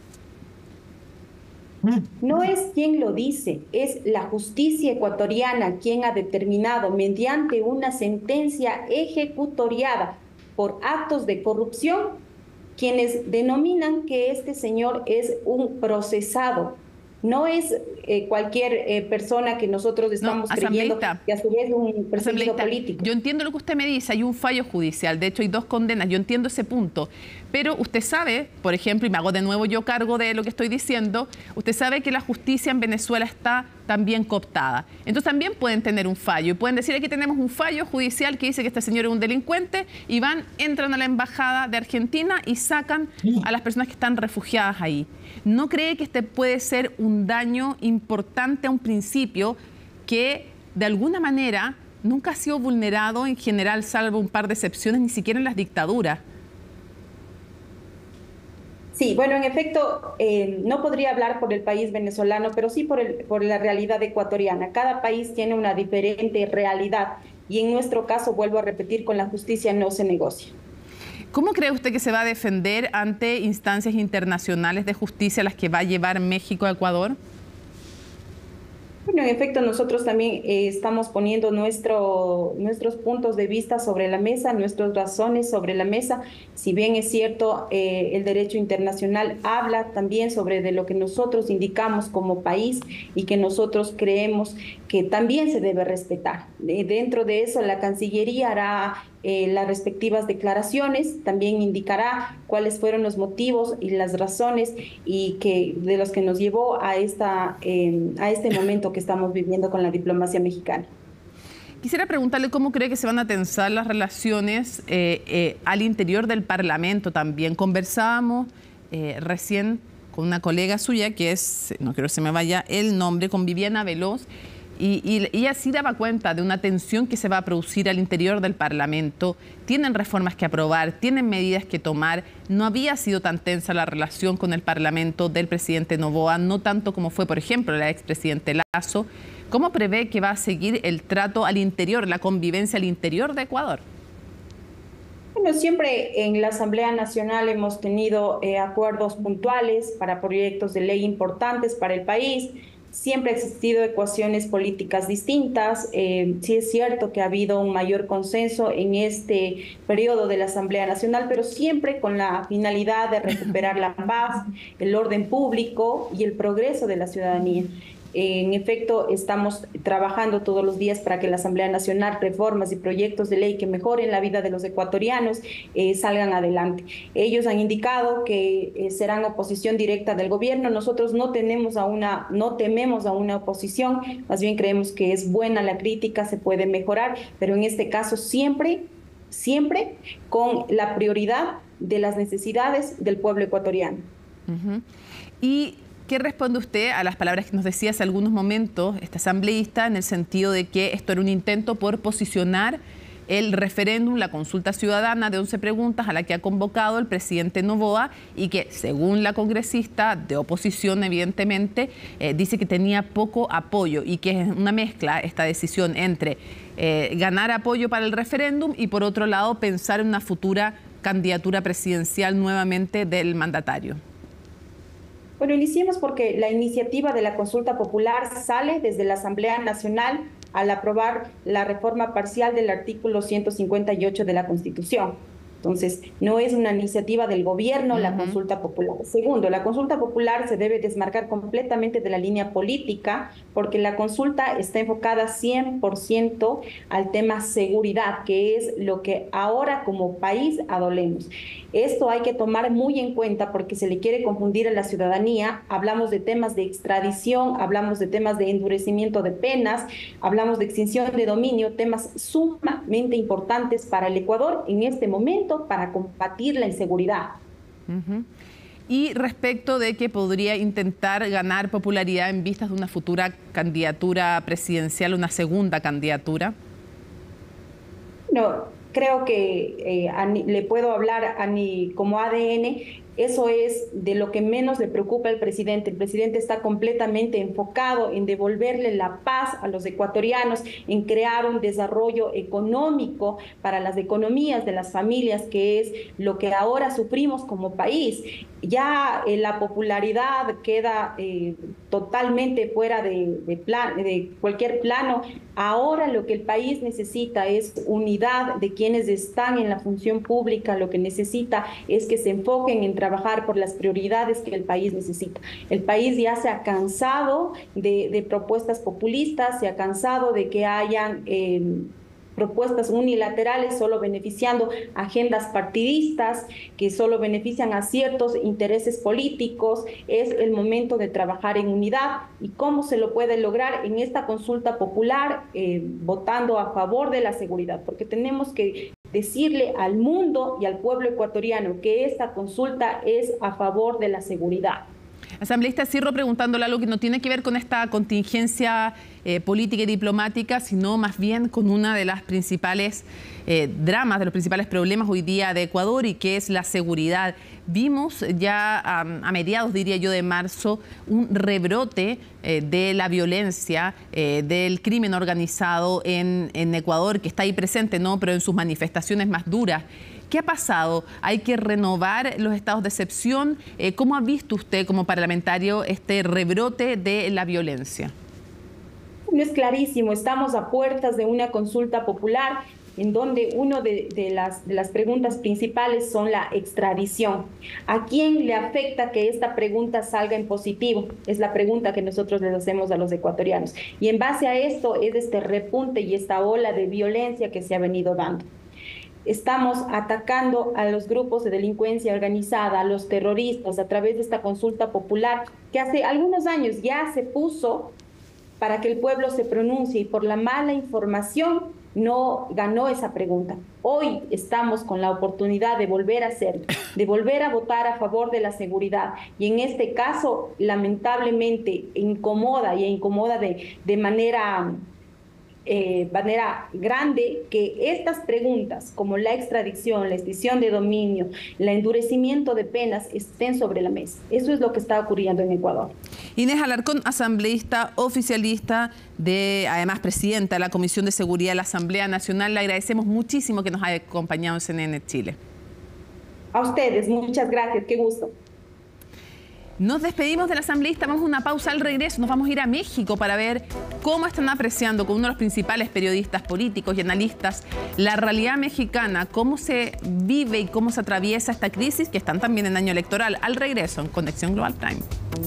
No es quien lo dice, es la justicia ecuatoriana quien ha determinado mediante una sentencia ejecutoriada por actos de corrupción, quienes denominan que este señor es un procesado. No es cualquier persona que nosotros estamos creyendo que a su vez es un perseguido político. Yo entiendo lo que usted me dice, hay un fallo judicial, de hecho hay 2 condenas, yo entiendo ese punto, pero usted sabe, por ejemplo, y me hago de nuevo yo cargo de lo que estoy diciendo, usted sabe que la justicia en Venezuela está también cooptada. Entonces también pueden tener un fallo y pueden decir, aquí tenemos un fallo judicial que dice que este señor es un delincuente, y entran a la embajada de Argentina y sacan a las personas que están refugiadas ahí. ¿No cree que este puede ser un daño importante a un principio que de alguna manera nunca ha sido vulnerado en general, salvo un par de excepciones, ni siquiera en las dictaduras? Sí, bueno, en efecto, no podría hablar por el país venezolano, pero sí por la realidad ecuatoriana. Cada país tiene una diferente realidad y en nuestro caso, vuelvo a repetir, con la justicia no se negocia. ¿Cómo cree usted que se va a defender ante instancias internacionales de justicia a las que va a llevar México a Ecuador? Bueno, en efecto, nosotros también estamos poniendo nuestros puntos de vista sobre la mesa, nuestras razones sobre la mesa. Si bien es cierto, el derecho internacional habla también sobre de lo que nosotros indicamos como país y que nosotros creemos que también se debe respetar. Dentro de eso, la Cancillería hará las respectivas declaraciones, también indicará cuáles fueron los motivos y las razones de los que nos llevó a este momento que estamos viviendo con la diplomacia mexicana. Quisiera preguntarle cómo cree que se van a tensar las relaciones al interior del Parlamento también. Conversábamos recién con una colega suya que es, no quiero que se me vaya el nombre, con Viviana Veloz, y ella sí daba cuenta de una tensión que se va a producir al interior del Parlamento. Tienen reformas que aprobar, tienen medidas que tomar. No había sido tan tensa la relación con el Parlamento del presidente Noboa, no tanto como fue, por ejemplo, el expresidente Lasso. ¿Cómo prevé que va a seguir el trato al interior, la convivencia al interior de Ecuador? Bueno, siempre en la Asamblea Nacional hemos tenido acuerdos puntuales para proyectos de ley importantes para el país. Siempre ha existido ecuaciones políticas distintas. Sí es cierto que ha habido un mayor consenso en este periodo de la Asamblea Nacional, pero siempre con la finalidad de recuperar la paz, el orden público y el progreso de la ciudadanía. En efecto, estamos trabajando todos los días para que la Asamblea Nacional, reformas y proyectos de ley que mejoren la vida de los ecuatorianos salgan adelante. Ellos han indicado que serán oposición directa del gobierno. Nosotros no tememos a una oposición, más bien creemos que es buena la crítica, se puede mejorar, pero en este caso siempre con la prioridad de las necesidades del pueblo ecuatoriano. Y ¿qué responde usted a las palabras que nos decía hace algunos momentos este asambleísta en el sentido de que esto era un intento por posicionar el referéndum, la consulta ciudadana de 11 preguntas a la que ha convocado el presidente Noboa y que, según la congresista de oposición, evidentemente, dice que tenía poco apoyo y que es una mezcla esta decisión entre ganar apoyo para el referéndum y, por otro lado, pensar en una futura candidatura presidencial nuevamente del mandatario? Bueno, iniciemos porque la iniciativa de la consulta popular sale desde la Asamblea Nacional al aprobar la reforma parcial del artículo 158 de la Constitución. Entonces, no es una iniciativa del gobierno la consulta popular. Segundo, la consulta popular se debe desmarcar completamente de la línea política porque la consulta está enfocada 100% al tema seguridad, que es lo que ahora como país adolemos. Esto hay que tomar muy en cuenta porque se le quiere confundir a la ciudadanía. Hablamos de temas de extradición, hablamos de temas de endurecimiento de penas, hablamos de extinción de dominio, temas sumamente importantes para el Ecuador en este momento para combatir la inseguridad. Y respecto de que podría intentar ganar popularidad en vistas de una futura candidatura presidencial, una segunda candidatura. No, creo que le puedo hablar como ADN. Eso es de lo que menos le preocupa al presidente. El presidente está completamente enfocado en devolverle la paz a los ecuatorianos, en crear un desarrollo económico para las economías de las familias, que es lo que ahora sufrimos como país. Ya la popularidad queda totalmente fuera de cualquier plano. Ahora lo que el país necesita es unidad de quienes están en la función pública. Lo que necesita es que se enfoquen en trabajar por las prioridades que el país necesita. El país ya se ha cansado de propuestas populistas, se ha cansado de que hayan propuestas unilaterales solo beneficiando agendas partidistas que solo benefician a ciertos intereses políticos. Es el momento de trabajar en unidad. ¿Y cómo se lo puede lograr en esta consulta popular? Votando a favor de la seguridad, porque tenemos que decirle al mundo y al pueblo ecuatoriano que esta consulta es a favor de la seguridad. Asambleísta, cierro preguntándole algo que no tiene que ver con esta contingencia política y diplomática, sino más bien con una de las principales dramas, de los principales problemas hoy día de Ecuador, y que es la seguridad. Vimos ya a mediados, diría yo, de marzo, un rebrote de la violencia, del crimen organizado en Ecuador, que está ahí presente, ¿no?, pero en sus manifestaciones más duras. ¿Qué ha pasado? ¿Hay que renovar los estados de excepción? ¿Cómo ha visto usted como parlamentario este rebrote de la violencia? Es clarísimo, estamos a puertas de una consulta popular en donde una de las preguntas principales son la extradición. ¿A quién le afecta que esta pregunta salga en positivo? Es la pregunta que nosotros les hacemos a los ecuatorianos. Y en base a esto es este repunte y esta ola de violencia que se ha venido dando. estamos atacando a los grupos de delincuencia organizada, a los terroristas, a través de esta consulta popular, que hace algunos años ya se puso para que el pueblo se pronuncie y por la mala información no ganó esa pregunta. Hoy estamos con la oportunidad de volver a hacerlo, de volver a votar a favor de la seguridad. Y en este caso, lamentablemente, incomoda de manera grande que estas preguntas, como la extradición, la extinción de dominio, el endurecimiento de penas, estén sobre la mesa. Eso es lo que está ocurriendo en Ecuador. Inés Alarcón, asambleísta, oficialista, además presidenta de la Comisión de Seguridad de la Asamblea Nacional, le agradecemos muchísimo que nos haya acompañado en CNN Chile. A ustedes, muchas gracias, qué gusto. Nos despedimos del asambleísta, vamos a una pausa. Al regreso nos vamos a ir a México para ver cómo están apreciando con uno de los principales periodistas políticos y analistas la realidad mexicana, cómo se vive y cómo se atraviesa esta crisis, que están también en año electoral. Al regreso en Conexión Global Prime.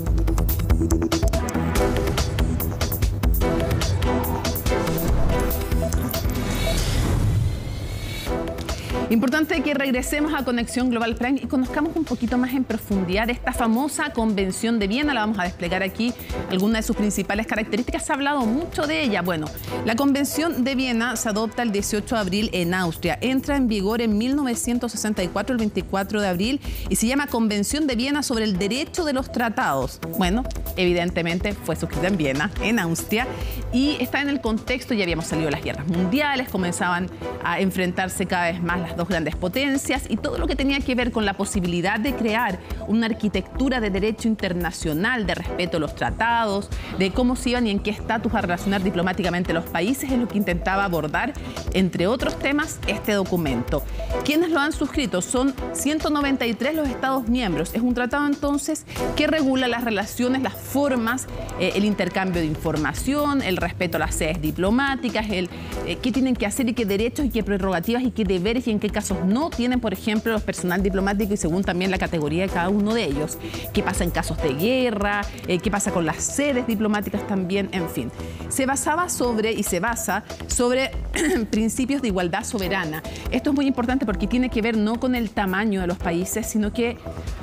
Importante que regresemos a Conexión Global Prime y conozcamos un poquito más en profundidad esta famosa Convención de Viena. La vamos a desplegar aquí, algunas de sus principales características. Se ha hablado mucho de ella. Bueno, la Convención de Viena se adopta el 18 de abril en Austria. Entra en vigor en 1964, el 24 de abril, y se llama Convención de Viena sobre el derecho de los tratados. Bueno, evidentemente fue suscrita en Viena, en Austria, y está en el contexto, ya habíamos salido de las guerras mundiales, comenzaban a enfrentarse cada vez más las dos grandes potencias y todo lo que tenía que ver con la posibilidad de crear una arquitectura de derecho internacional, de respeto a los tratados, de cómo se iban y en qué estatus a relacionar diplomáticamente los países, es lo que intentaba abordar, entre otros temas, este documento. ¿Quiénes lo han suscrito? Son 193 los Estados miembros. Es un tratado entonces que regula las relaciones, las formas, el intercambio de información, el respeto a las sedes diplomáticas, qué tienen que hacer y qué derechos y qué prerrogativas y qué deberes y en qué casos no tienen, por ejemplo, los personal diplomático y según también la categoría de cada uno de ellos. ¿Qué pasa en casos de guerra? ¿Qué pasa con las sedes diplomáticas también? En fin, se basa sobre principios de igualdad soberana. Esto es muy importante porque tiene que ver no con el tamaño de los países, sino que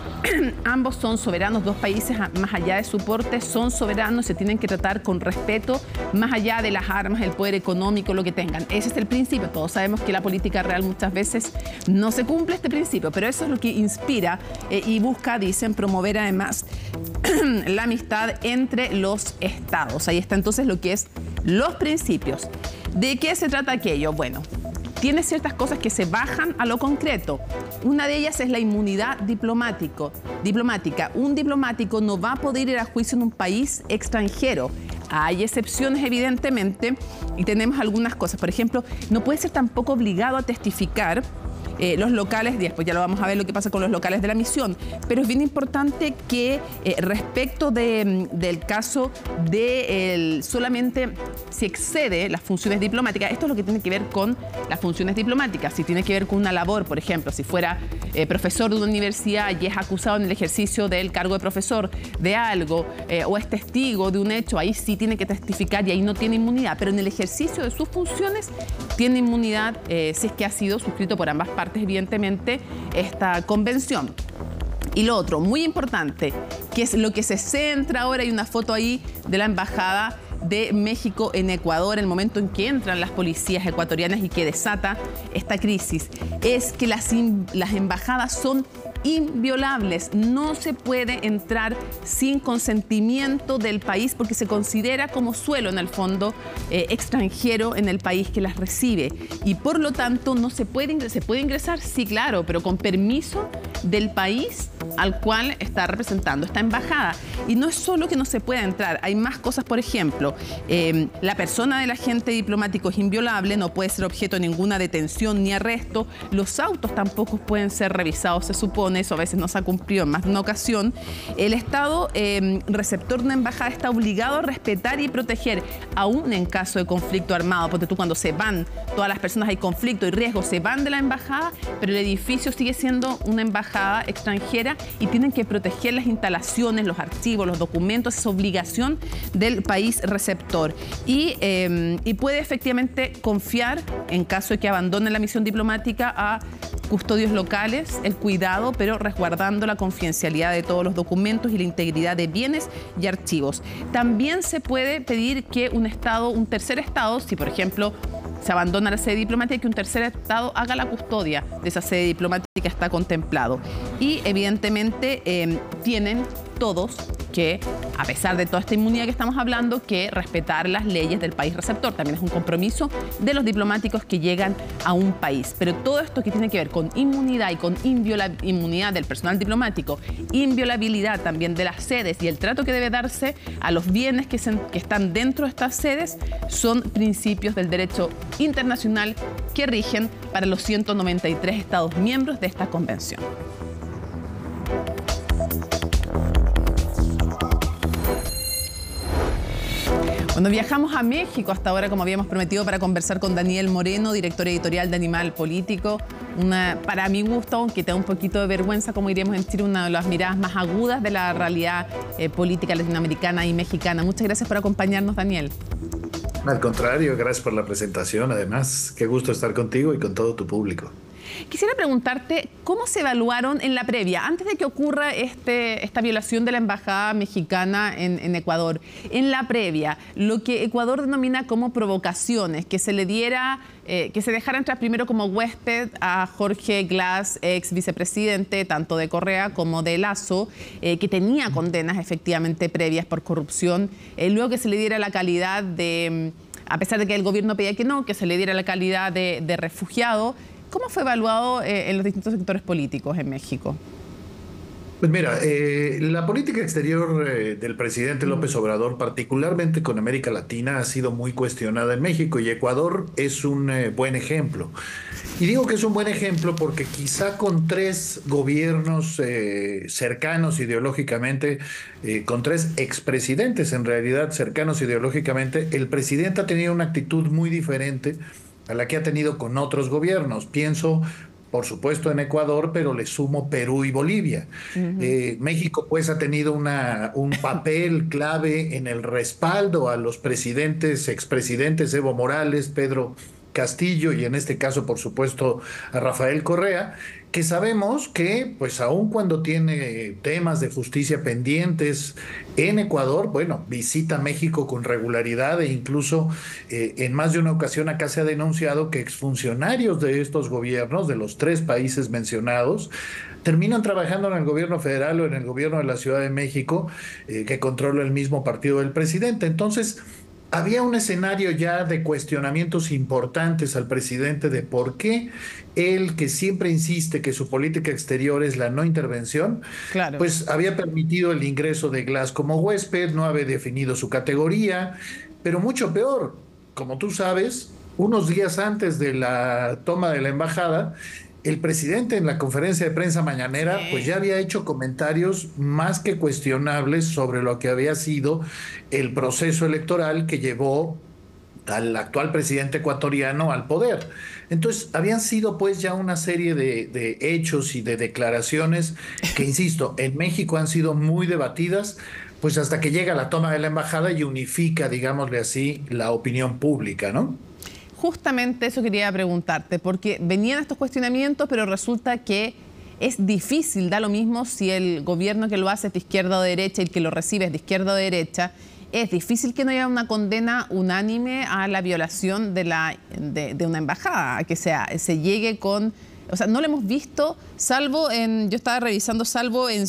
ambos son soberanos, dos países más allá de su porte son soberanos, se tienen que tratar con respeto, más allá de las armas, el poder económico, lo que tengan. Ese es el principio. Todos sabemos que la política real muchas veces no se cumple este principio, pero eso es lo que inspira y busca, dicen, promover además la amistad entre los estados. Ahí está entonces lo que es los principios. ¿De qué se trata aquello? Bueno, tiene ciertas cosas que se bajan a lo concreto. Una de ellas es la inmunidad diplomática. Un diplomático no va a poder ir a juicio en un país extranjero. Hay excepciones, evidentemente, y tenemos algunas cosas. Por ejemplo, no puede ser tampoco obligado a testificar los locales, después ya lo vamos a ver lo que pasa con los locales de la misión, pero es bien importante que respecto del caso de solamente si excede las funciones diplomáticas, esto es lo que tiene que ver con las funciones diplomáticas, si tiene que ver con una labor, por ejemplo, si fuera profesor de una universidad y es acusado en el ejercicio del cargo de profesor de algo o es testigo de un hecho, ahí sí tiene que testificar y ahí no tiene inmunidad, pero en el ejercicio de sus funciones tiene inmunidad si es que ha sido suscrito por ambas partes, evidentemente, esta convención. Y lo otro, muy importante, que es lo que se centra ahora, hay una foto ahí de la embajada de México en Ecuador, el momento en que entran las policías ecuatorianas y que desata esta crisis, es que las embajadas son inviolables. No se puede entrar sin consentimiento del país porque se considera como suelo, en el fondo, extranjero en el país que las recibe. Y por lo tanto, no se puede ingresar. ¿Se puede ingresar? Sí, claro, pero con permiso del país al cual está representando esta embajada. Y no es solo que no se pueda entrar, hay más cosas. Por ejemplo, la persona del agente diplomático es inviolable, no puede ser objeto de ninguna detención ni arresto. Los autos tampoco pueden ser revisados, se supone. con eso, a veces no se ha cumplido en más de una ocasión, el Estado receptor de una embajada está obligado a respetar y proteger, aún en caso de conflicto armado, porque tú cuando se van, todas las personas hay conflicto y riesgo, se van de la embajada, pero el edificio sigue siendo una embajada extranjera y tienen que proteger las instalaciones, los archivos, los documentos, es obligación del país receptor. Y puede efectivamente confiar, en caso de que abandone la misión diplomática, a custodios locales, el cuidado, pero resguardando la confidencialidad de todos los documentos y la integridad de bienes y archivos. También se puede pedir que un tercer estado, si por ejemplo se abandona la sede diplomática, que un tercer estado haga la custodia de esa sede diplomática, está contemplado. Y evidentemente tienen todos que, a pesar de toda esta inmunidad que estamos hablando, que respetar las leyes del país receptor. También es un compromiso de los diplomáticos que llegan a un país. Pero todo esto que tiene que ver con inmunidad y con inmunidad del personal diplomático, inviolabilidad también de las sedes y el trato que debe darse a los bienes que están dentro de estas sedes, son principios del derecho internacional que rigen para los 193 Estados miembros de esta convención. Cuando viajamos a México hasta ahora, como habíamos prometido, para conversar con Daniel Moreno, director editorial de Animal Político, para mi gusto, aunque te da un poquito de vergüenza, como diríamos en Chile, una de las miradas más agudas de la realidad política latinoamericana y mexicana. Muchas gracias por acompañarnos, Daniel. Al contrario, gracias por la presentación. Además, qué gusto estar contigo y con todo tu público. Quisiera preguntarte, ¿cómo se evaluaron en la previa, antes de que ocurra esta violación de la embajada mexicana en Ecuador, en la previa, lo que Ecuador denomina como provocaciones, que se le diera, que se dejara entrar primero como huésped a Jorge Glass, ex vicepresidente, tanto de Correa como de Lazo, que tenía condenas efectivamente previas por corrupción, luego que se le diera la calidad de, a pesar de que el gobierno pedía que no, que se le diera la calidad de refugiado? ¿Cómo fue evaluado en los distintos sectores políticos en México? Pues mira, la política exterior del presidente López Obrador, particularmente con América Latina, ha sido muy cuestionada en México y Ecuador es un buen ejemplo. Y digo que es un buen ejemplo porque quizá con tres gobiernos cercanos ideológicamente, con tres expresidentes en realidad cercanos ideológicamente, el presidente ha tenido una actitud muy diferente a la que ha tenido con otros gobiernos. Pienso, por supuesto, en Ecuador, pero le sumo Perú y Bolivia. México, pues, ha tenido un papel clave en el respaldo a los expresidentes Evo Morales, Pedro Castillo y en este caso, por supuesto, a Rafael Correa, que sabemos que, pues, aun cuando tiene temas de justicia pendientes en Ecuador, bueno, visita México con regularidad e incluso en más de una ocasión acá se ha denunciado que exfuncionarios de estos gobiernos, de los tres países mencionados, terminan trabajando en el gobierno federal o en el gobierno de la Ciudad de México, que controla el mismo partido del presidente. Entonces, había un escenario ya de cuestionamientos importantes al presidente de por qué él, que siempre insiste que su política exterior es la no intervención, claro, pues había permitido el ingreso de Glass como huésped, no había definido su categoría, pero mucho peor, como tú sabes, unos días antes de la toma de la embajada, el presidente en la conferencia de prensa mañanera pues ya había hecho comentarios más que cuestionables sobre lo que había sido el proceso electoral que llevó al actual presidente ecuatoriano al poder. Entonces habían sido pues ya una serie de hechos y de declaraciones que, insisto, en México han sido muy debatidas, pues hasta que llega la toma de la embajada y unifica, digámosle así, la opinión pública, ¿no? Justamente eso quería preguntarte, porque venían estos cuestionamientos, pero resulta que es difícil, da lo mismo si el gobierno que lo hace es de izquierda o de derecha y el que lo recibe es de izquierda o de derecha, es difícil que no haya una condena unánime a la violación de una embajada, a que se llegue con... O sea, no lo hemos visto, salvo yo estaba revisando, salvo en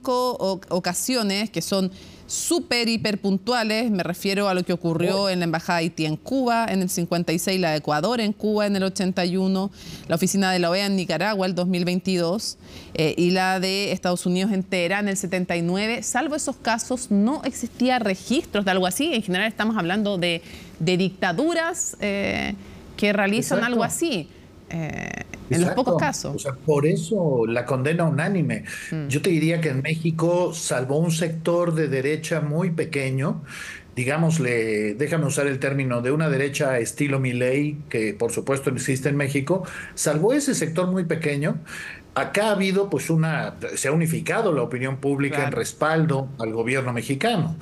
5 ocasiones que son súper hiper puntuales. Me refiero a lo que ocurrió en la Embajada de Haití en Cuba en el 56, la de Ecuador en Cuba en el 81, la oficina de la OEA en Nicaragua el 2022 y la de Estados Unidos en Teherán en el 79. Salvo esos casos, no existía registros de algo así. En general estamos hablando de dictaduras que realizan algo así. en los pocos casos. O sea, por eso la condena unánime. Yo te diría que en México, salvo un sector de derecha muy pequeño, digámosle, déjame usar el término, de una derecha estilo Milei, que por supuesto existe en México, salvo ese sector muy pequeño, acá ha habido pues se ha unificado la opinión pública en respaldo al gobierno mexicano.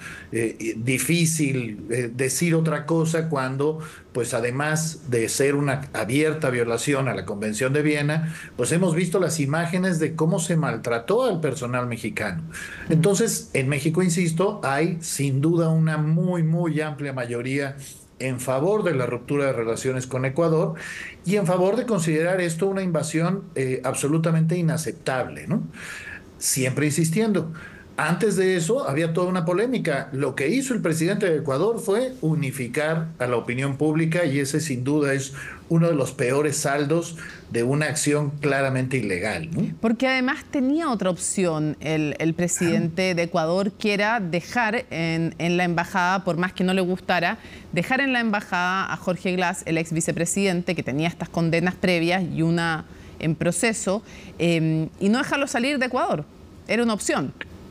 Difícil decir otra cosa cuando, pues además de ser una abierta violación a la Convención de Viena, pues hemos visto las imágenes de cómo se maltrató al personal mexicano. Entonces, en México, insisto, hay sin duda una muy amplia mayoría en favor de la ruptura de relaciones con Ecuador y en favor de considerar esto una invasión absolutamente inaceptable, ¿no? Siempre insistiendo. Antes de eso había toda una polémica. Lo que hizo el presidente de Ecuador fue unificar a la opinión pública y ese sin duda es uno de los peores saldos de una acción claramente ilegal, ¿no? Porque además tenía otra opción el presidente de Ecuador, que era dejar en la embajada, por más que no le gustara, dejar en la embajada a Jorge Glass, el ex vicepresidente, que tenía estas condenas previas y una en proceso, y no dejarlo salir de Ecuador. Era una opción.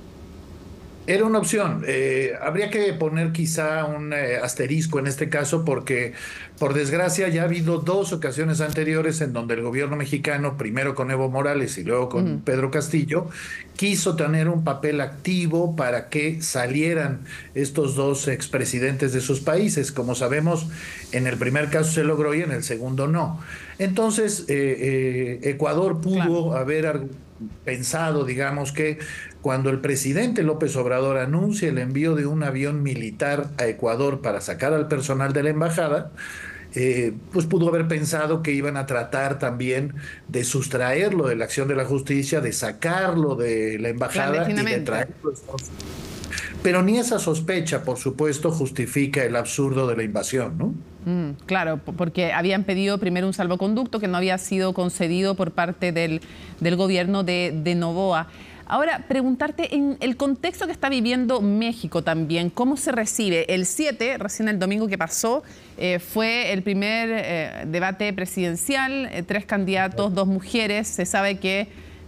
Era una opción. Habría que poner quizá un asterisco en este caso porque, por desgracia, ya ha habido 2 ocasiones anteriores en donde el gobierno mexicano, primero con Evo Morales y luego con Pedro Castillo, quiso tener un papel activo para que salieran estos 2 expresidentes de sus países. Como sabemos, en el primer caso se logró y en el segundo no. Entonces, Ecuador pudo haber pensado, digamos, que cuando el presidente López Obrador anuncia el envío de un avión militar a Ecuador para sacar al personal de la embajada, pues pudo haber pensado que iban a tratar también de sustraerlo de la acción de la justicia, de sacarlo de la embajada y de traerlo a Estados Unidos. Pero ni esa sospecha, por supuesto, justifica el absurdo de la invasión, ¿no? Claro, porque habían pedido primero un salvoconducto que no había sido concedido por parte del gobierno de Noboa. Ahora, preguntarte, en el contexto que está viviendo México también, ¿cómo se recibe? El 7, recién el domingo que pasó, fue el primer debate presidencial, 3 candidatos, 2 mujeres. Se sabe que,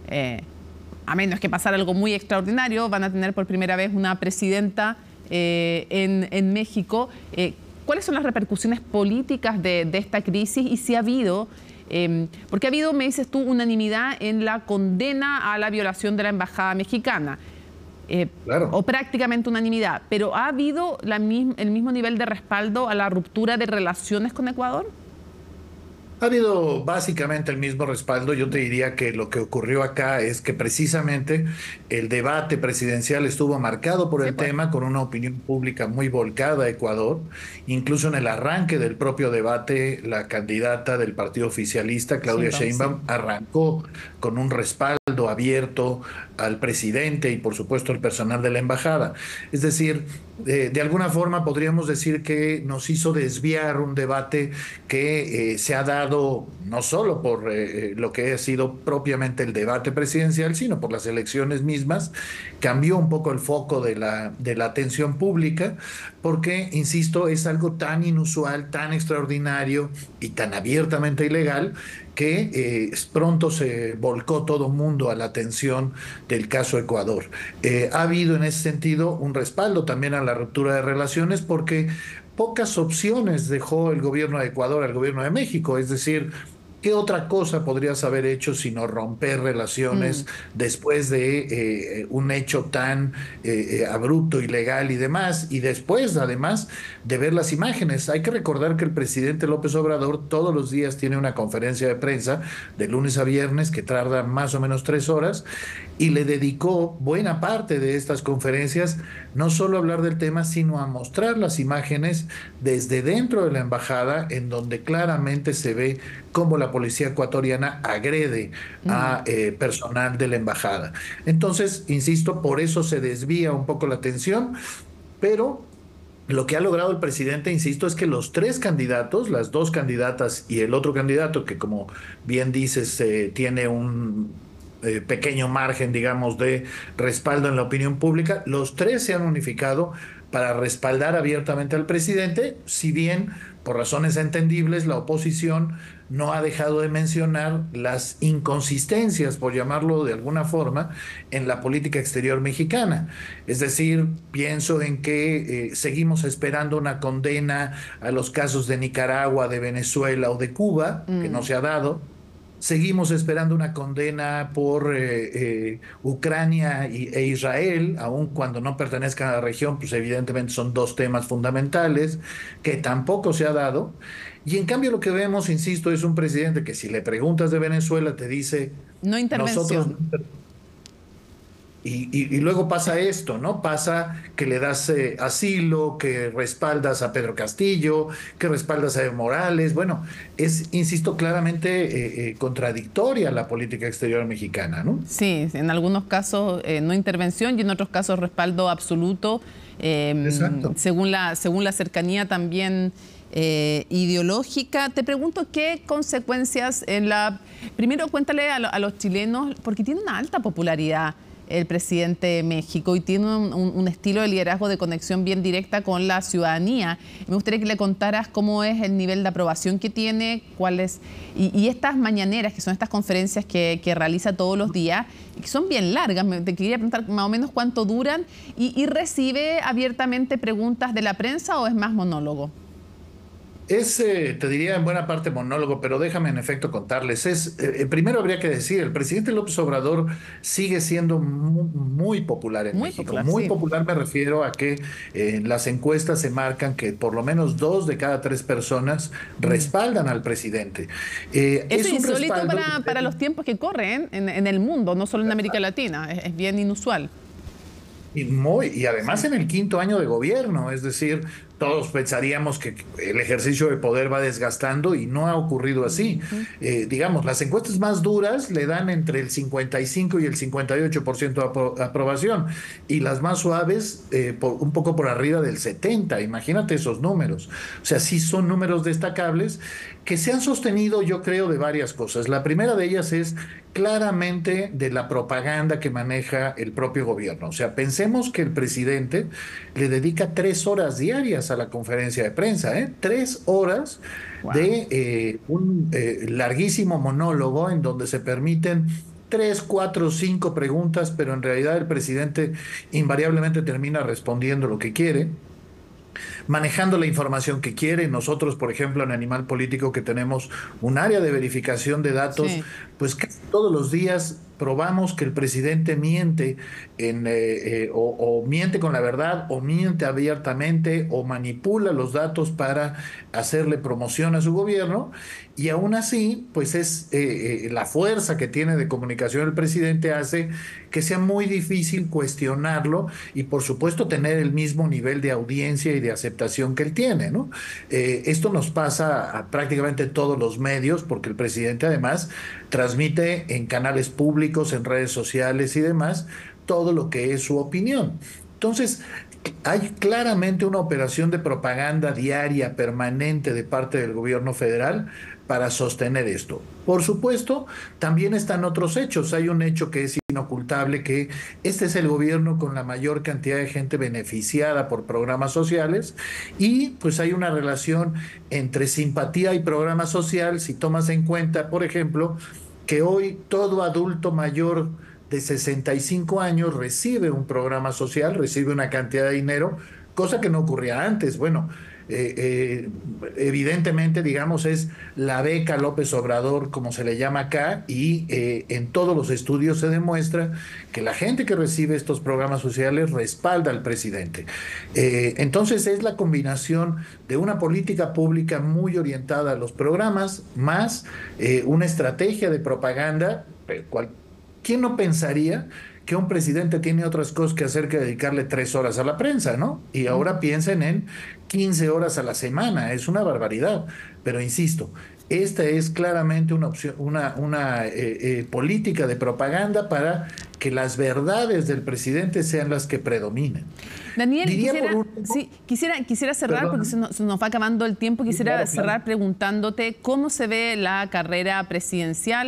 a menos que pasara algo muy extraordinario, van a tener por primera vez una presidenta en México. ¿Cuáles son las repercusiones políticas de esta crisis y si ha habido... porque ha habido, me dices tú, unanimidad en la condena a la violación de la embajada mexicana, o prácticamente unanimidad, pero ¿ha habido el mismo nivel de respaldo a la ruptura de relaciones con Ecuador? Ha habido básicamente el mismo respaldo. Yo te diría que lo que ocurrió acá es que precisamente el debate presidencial estuvo marcado por el tema, con una opinión pública muy volcada a Ecuador. Incluso en el arranque del propio debate, la candidata del partido oficialista, Claudia Sheinbaum, arrancó con un respaldo abierto al presidente y por supuesto al personal de la embajada. Es decir, de alguna forma podríamos decir que nos hizo desviar un debate que se ha dado no solo por lo que ha sido propiamente el debate presidencial, sino por las elecciones mismas. Cambió un poco el foco de la atención pública porque, insisto, es algo tan inusual, tan extraordinario y tan abiertamente ilegal que pronto se volcó todo el mundo a la atención del caso Ecuador. Ha habido en ese sentido un respaldo también a la ruptura de relaciones porque pocas opciones dejó el gobierno de Ecuador al gobierno de México, es decir, ¿qué otra cosa podrías haber hecho sino romper relaciones después de un hecho tan abrupto, ilegal y demás? Y después, además, de ver las imágenes. Hay que recordar que el presidente López Obrador todos los días tiene una conferencia de prensa de lunes a viernes que tarda más o menos 3 horas y le dedicó buena parte de estas conferencias no solo a hablar del tema, sino a mostrar las imágenes desde dentro de la embajada, en donde claramente se ve cómo la policía ecuatoriana agrede a personal de la embajada. Entonces, insisto, por eso se desvía un poco la atención, pero lo que ha logrado el presidente, insisto, es que los 3 candidatos, las 2 candidatas y el otro candidato, que como bien dices, tiene un pequeño margen, digamos, de respaldo en la opinión pública, los 3 se han unificado para respaldar abiertamente al presidente, si bien por razones entendibles la oposición no ha dejado de mencionar las inconsistencias, por llamarlo de alguna forma, en la política exterior mexicana. Es decir, pienso en que seguimos esperando una condena a los casos de Nicaragua, de Venezuela o de Cuba, que no se ha dado. Seguimos esperando una condena por Ucrania e Israel, aun cuando no pertenezcan a la región, pues evidentemente son dos temas fundamentales, que tampoco se ha dado. Y en cambio lo que vemos, insisto, es un presidente que si le preguntas de Venezuela te dice... No intervención. Y luego pasa esto, ¿no? Pasa que le das asilo, que respaldas a Pedro Castillo, que respaldas a Evo Morales. Bueno, es, insisto, claramente contradictoria la política exterior mexicana, ¿no? Sí, en algunos casos no intervención y en otros casos respaldo absoluto, según la cercanía también ideológica. Te pregunto qué consecuencias primero cuéntale a los chilenos, porque tiene una alta popularidad el presidente de México y tiene un estilo de liderazgo de conexión bien directa con la ciudadanía. Me gustaría que le contaras cómo es el nivel de aprobación que tiene, y estas mañaneras, que son estas conferencias que realiza todos los días, que son bien largas. Te quería preguntar más o menos cuánto duran, y recibe abiertamente preguntas de la prensa o es más monólogo. Es, te diría, en buena parte monólogo, pero déjame en efecto contarles. Primero habría que decir, el presidente López Obrador sigue siendo muy popular en México. Muy popular me refiero a que las encuestas se marcan que por lo menos 2 de cada 3 personas respaldan al presidente. Es insólito para los tiempos que corren en el mundo, no solo en América Latina. Es bien inusual. Y además en el 5º año de gobierno, es decir, todos pensaríamos que el ejercicio de poder va desgastando y no ha ocurrido así. Digamos, las encuestas más duras le dan entre el 55 y el 58% de aprobación, y las más suaves un poco por arriba del 70%. Imagínate esos números. O sea, sí son números destacables que se han sostenido, yo creo, de varias cosas. La primera de ellas es claramente de la propaganda que maneja el propio gobierno. O sea, pensemos que el presidente le dedica 3 horas diarias a la conferencia de prensa, 3 horas de un larguísimo monólogo en donde se permiten 3, 4, 5 preguntas, pero en realidad el presidente invariablemente termina respondiendo lo que quiere, manejando la información que quiere. Nosotros, por ejemplo, en Animal Político, que tenemos un área de verificación de datos, pues casi todos los días probamos que el presidente miente o miente con la verdad, o miente abiertamente, o manipula los datos para hacerle promoción a su gobierno. Y aún así, pues es la fuerza que tiene de comunicación el presidente hace que sea muy difícil cuestionarlo y, por supuesto, tener el mismo nivel de audiencia y de aceptación que él tiene, ¿no? Esto nos pasa a prácticamente todos los medios, porque el presidente además transmite en canales públicos, en redes sociales y demás, todo lo que es su opinión. Entonces, hay claramente una operación de propaganda diaria, permanente, de parte del gobierno federal para sostener esto. Por supuesto, también están otros hechos. Hay un hecho que es inocultable, que este es el gobierno con la mayor cantidad de gente beneficiada por programas sociales, y pues hay una relación entre simpatía y programa social, si tomas en cuenta, por ejemplo, que hoy todo adulto mayor de 65 años recibe un programa social, recibe una cantidad de dinero, cosa que no ocurría antes. Bueno, evidentemente, digamos, es la beca López Obrador, como se le llama acá, y en todos los estudios se demuestra que la gente que recibe estos programas sociales respalda al presidente. Entonces es la combinación de una política pública muy orientada a los programas, más una estrategia de propaganda. ¿Quién no pensaría que un presidente tiene otras cosas que hacer que dedicarle 3 horas a la prensa, ¿no? Y ahora piensen en 15 horas a la semana. Es una barbaridad. Pero insisto, esta es claramente una opción, una política de propaganda para que las verdades del presidente sean las que predominen. Daniel, quisiera cerrar, porque se nos va acabando el tiempo. Quisiera cerrar preguntándote cómo se ve la carrera presidencial.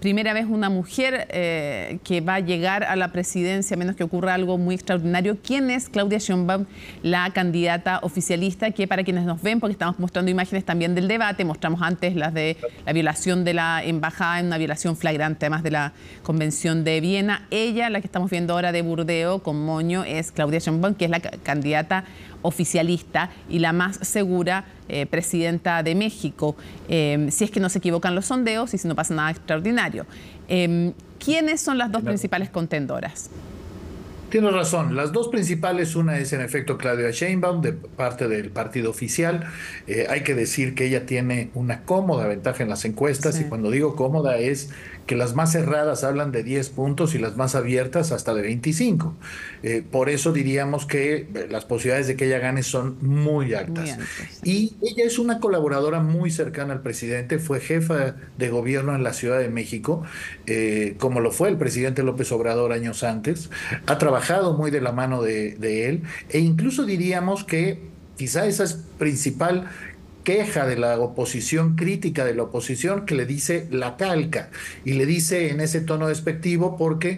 primera vez una mujer que va a llegar a la presidencia, a menos que ocurra algo muy extraordinario. ¿Quién es Claudia Sheinbaum, la candidata oficialista? Que para quienes nos ven, porque estamos mostrando imágenes también del debate, mostramos antes las de la violación de la embajada, en una violación flagrante, además de la Convención de Viena. Ella, la que estamos viendo ahora de Burdeo con moño, es Claudia Sheinbaum, que es la candidata oficialista y la más segura presidenta de México, si es que no se equivocan los sondeos y si no pasa nada extraordinario. ¿Quiénes son las dos principales contendoras? Tienes razón, las dos principales, una es en efecto Claudia Sheinbaum de parte del partido oficial. Hay que decir que ella tiene una cómoda ventaja en las encuestas, y cuando digo cómoda es que las más cerradas hablan de 10 puntos y las más abiertas hasta de 25. Por eso diríamos que las posibilidades de que ella gane son muy altas. Y ella es una colaboradora muy cercana al presidente, fue jefa de gobierno en la Ciudad de México, como lo fue el presidente López Obrador años antes, ha trabajado muy de la mano de él, e incluso diríamos que quizá esa es principal queja de la oposición, crítica de la oposición, que le dice la calca, y le dice en ese tono despectivo porque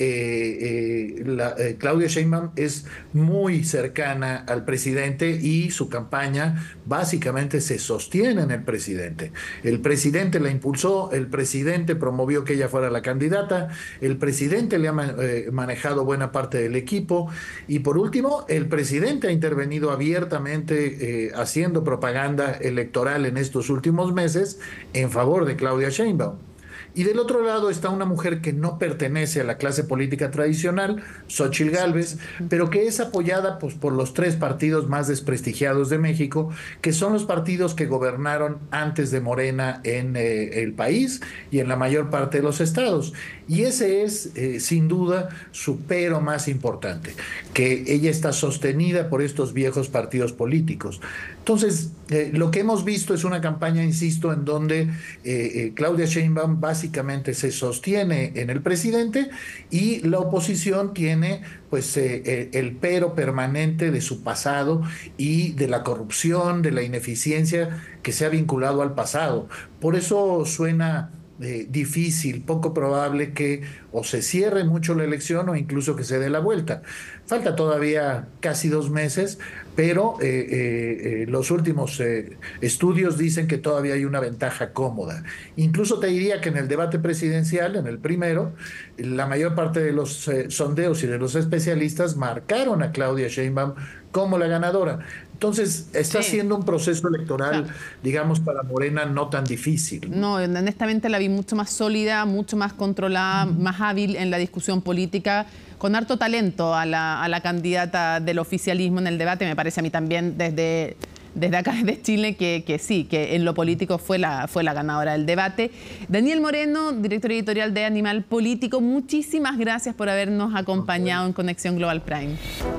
Claudia Sheinbaum es muy cercana al presidente y su campaña básicamente se sostiene en el presidente. El presidente la impulsó, el presidente promovió que ella fuera la candidata, el presidente le ha manejado buena parte del equipo, y por último, el presidente ha intervenido abiertamente haciendo propaganda electoral en estos últimos meses en favor de Claudia Sheinbaum. Y del otro lado está una mujer que no pertenece a la clase política tradicional, Xóchitl Gálvez, pero que es apoyada pues, por los tres partidos más desprestigiados de México, que son los partidos que gobernaron antes de Morena en el país y en la mayor parte de los estados. Y ese es, sin duda, su pero más importante, que ella está sostenida por estos viejos partidos políticos. Entonces, lo que hemos visto es una campaña, insisto, en donde Claudia Sheinbaum básicamente se sostiene en el presidente y la oposición tiene pues el pero permanente de su pasado y de la corrupción, de la ineficiencia que se ha vinculado al pasado. Por eso suena difícil, poco probable que o se cierre mucho la elección o incluso que se dé la vuelta. Falta todavía casi 2 meses, pero los últimos estudios dicen que todavía hay una ventaja cómoda. Incluso te diría que en el debate presidencial, en el primero, la mayor parte de los sondeos y de los especialistas marcaron a Claudia Sheinbaum como la ganadora. Entonces, está siendo un proceso electoral, digamos, para Morena no tan difícil. No, honestamente la vi mucho más sólida, mucho más controlada, más hábil en la discusión política, con harto talento a la candidata del oficialismo en el debate. Me parece a mí también desde acá, desde Chile, que sí, que en lo político fue la ganadora del debate. Daniel Moreno, director editorial de Animal Político, muchísimas gracias por habernos acompañado en Conexión Global Prime.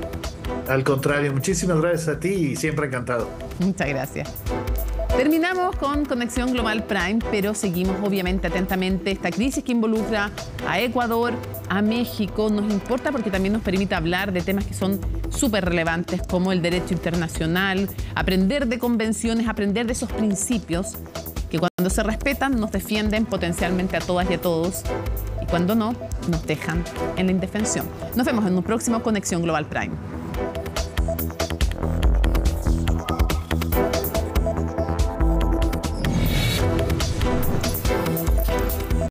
Al contrario, muchísimas gracias a ti y siempre encantado. Muchas gracias. Terminamos con Conexión Global Prime, pero seguimos obviamente atentamente esta crisis que involucra a Ecuador, a México. Nos importa porque también nos permite hablar de temas que son súper relevantes como el derecho internacional, aprender de convenciones, aprender de esos principios que cuando se respetan nos defienden potencialmente a todas y a todos, y cuando no, nos dejan en la indefensión. Nos vemos en un próximo Conexión Global Prime.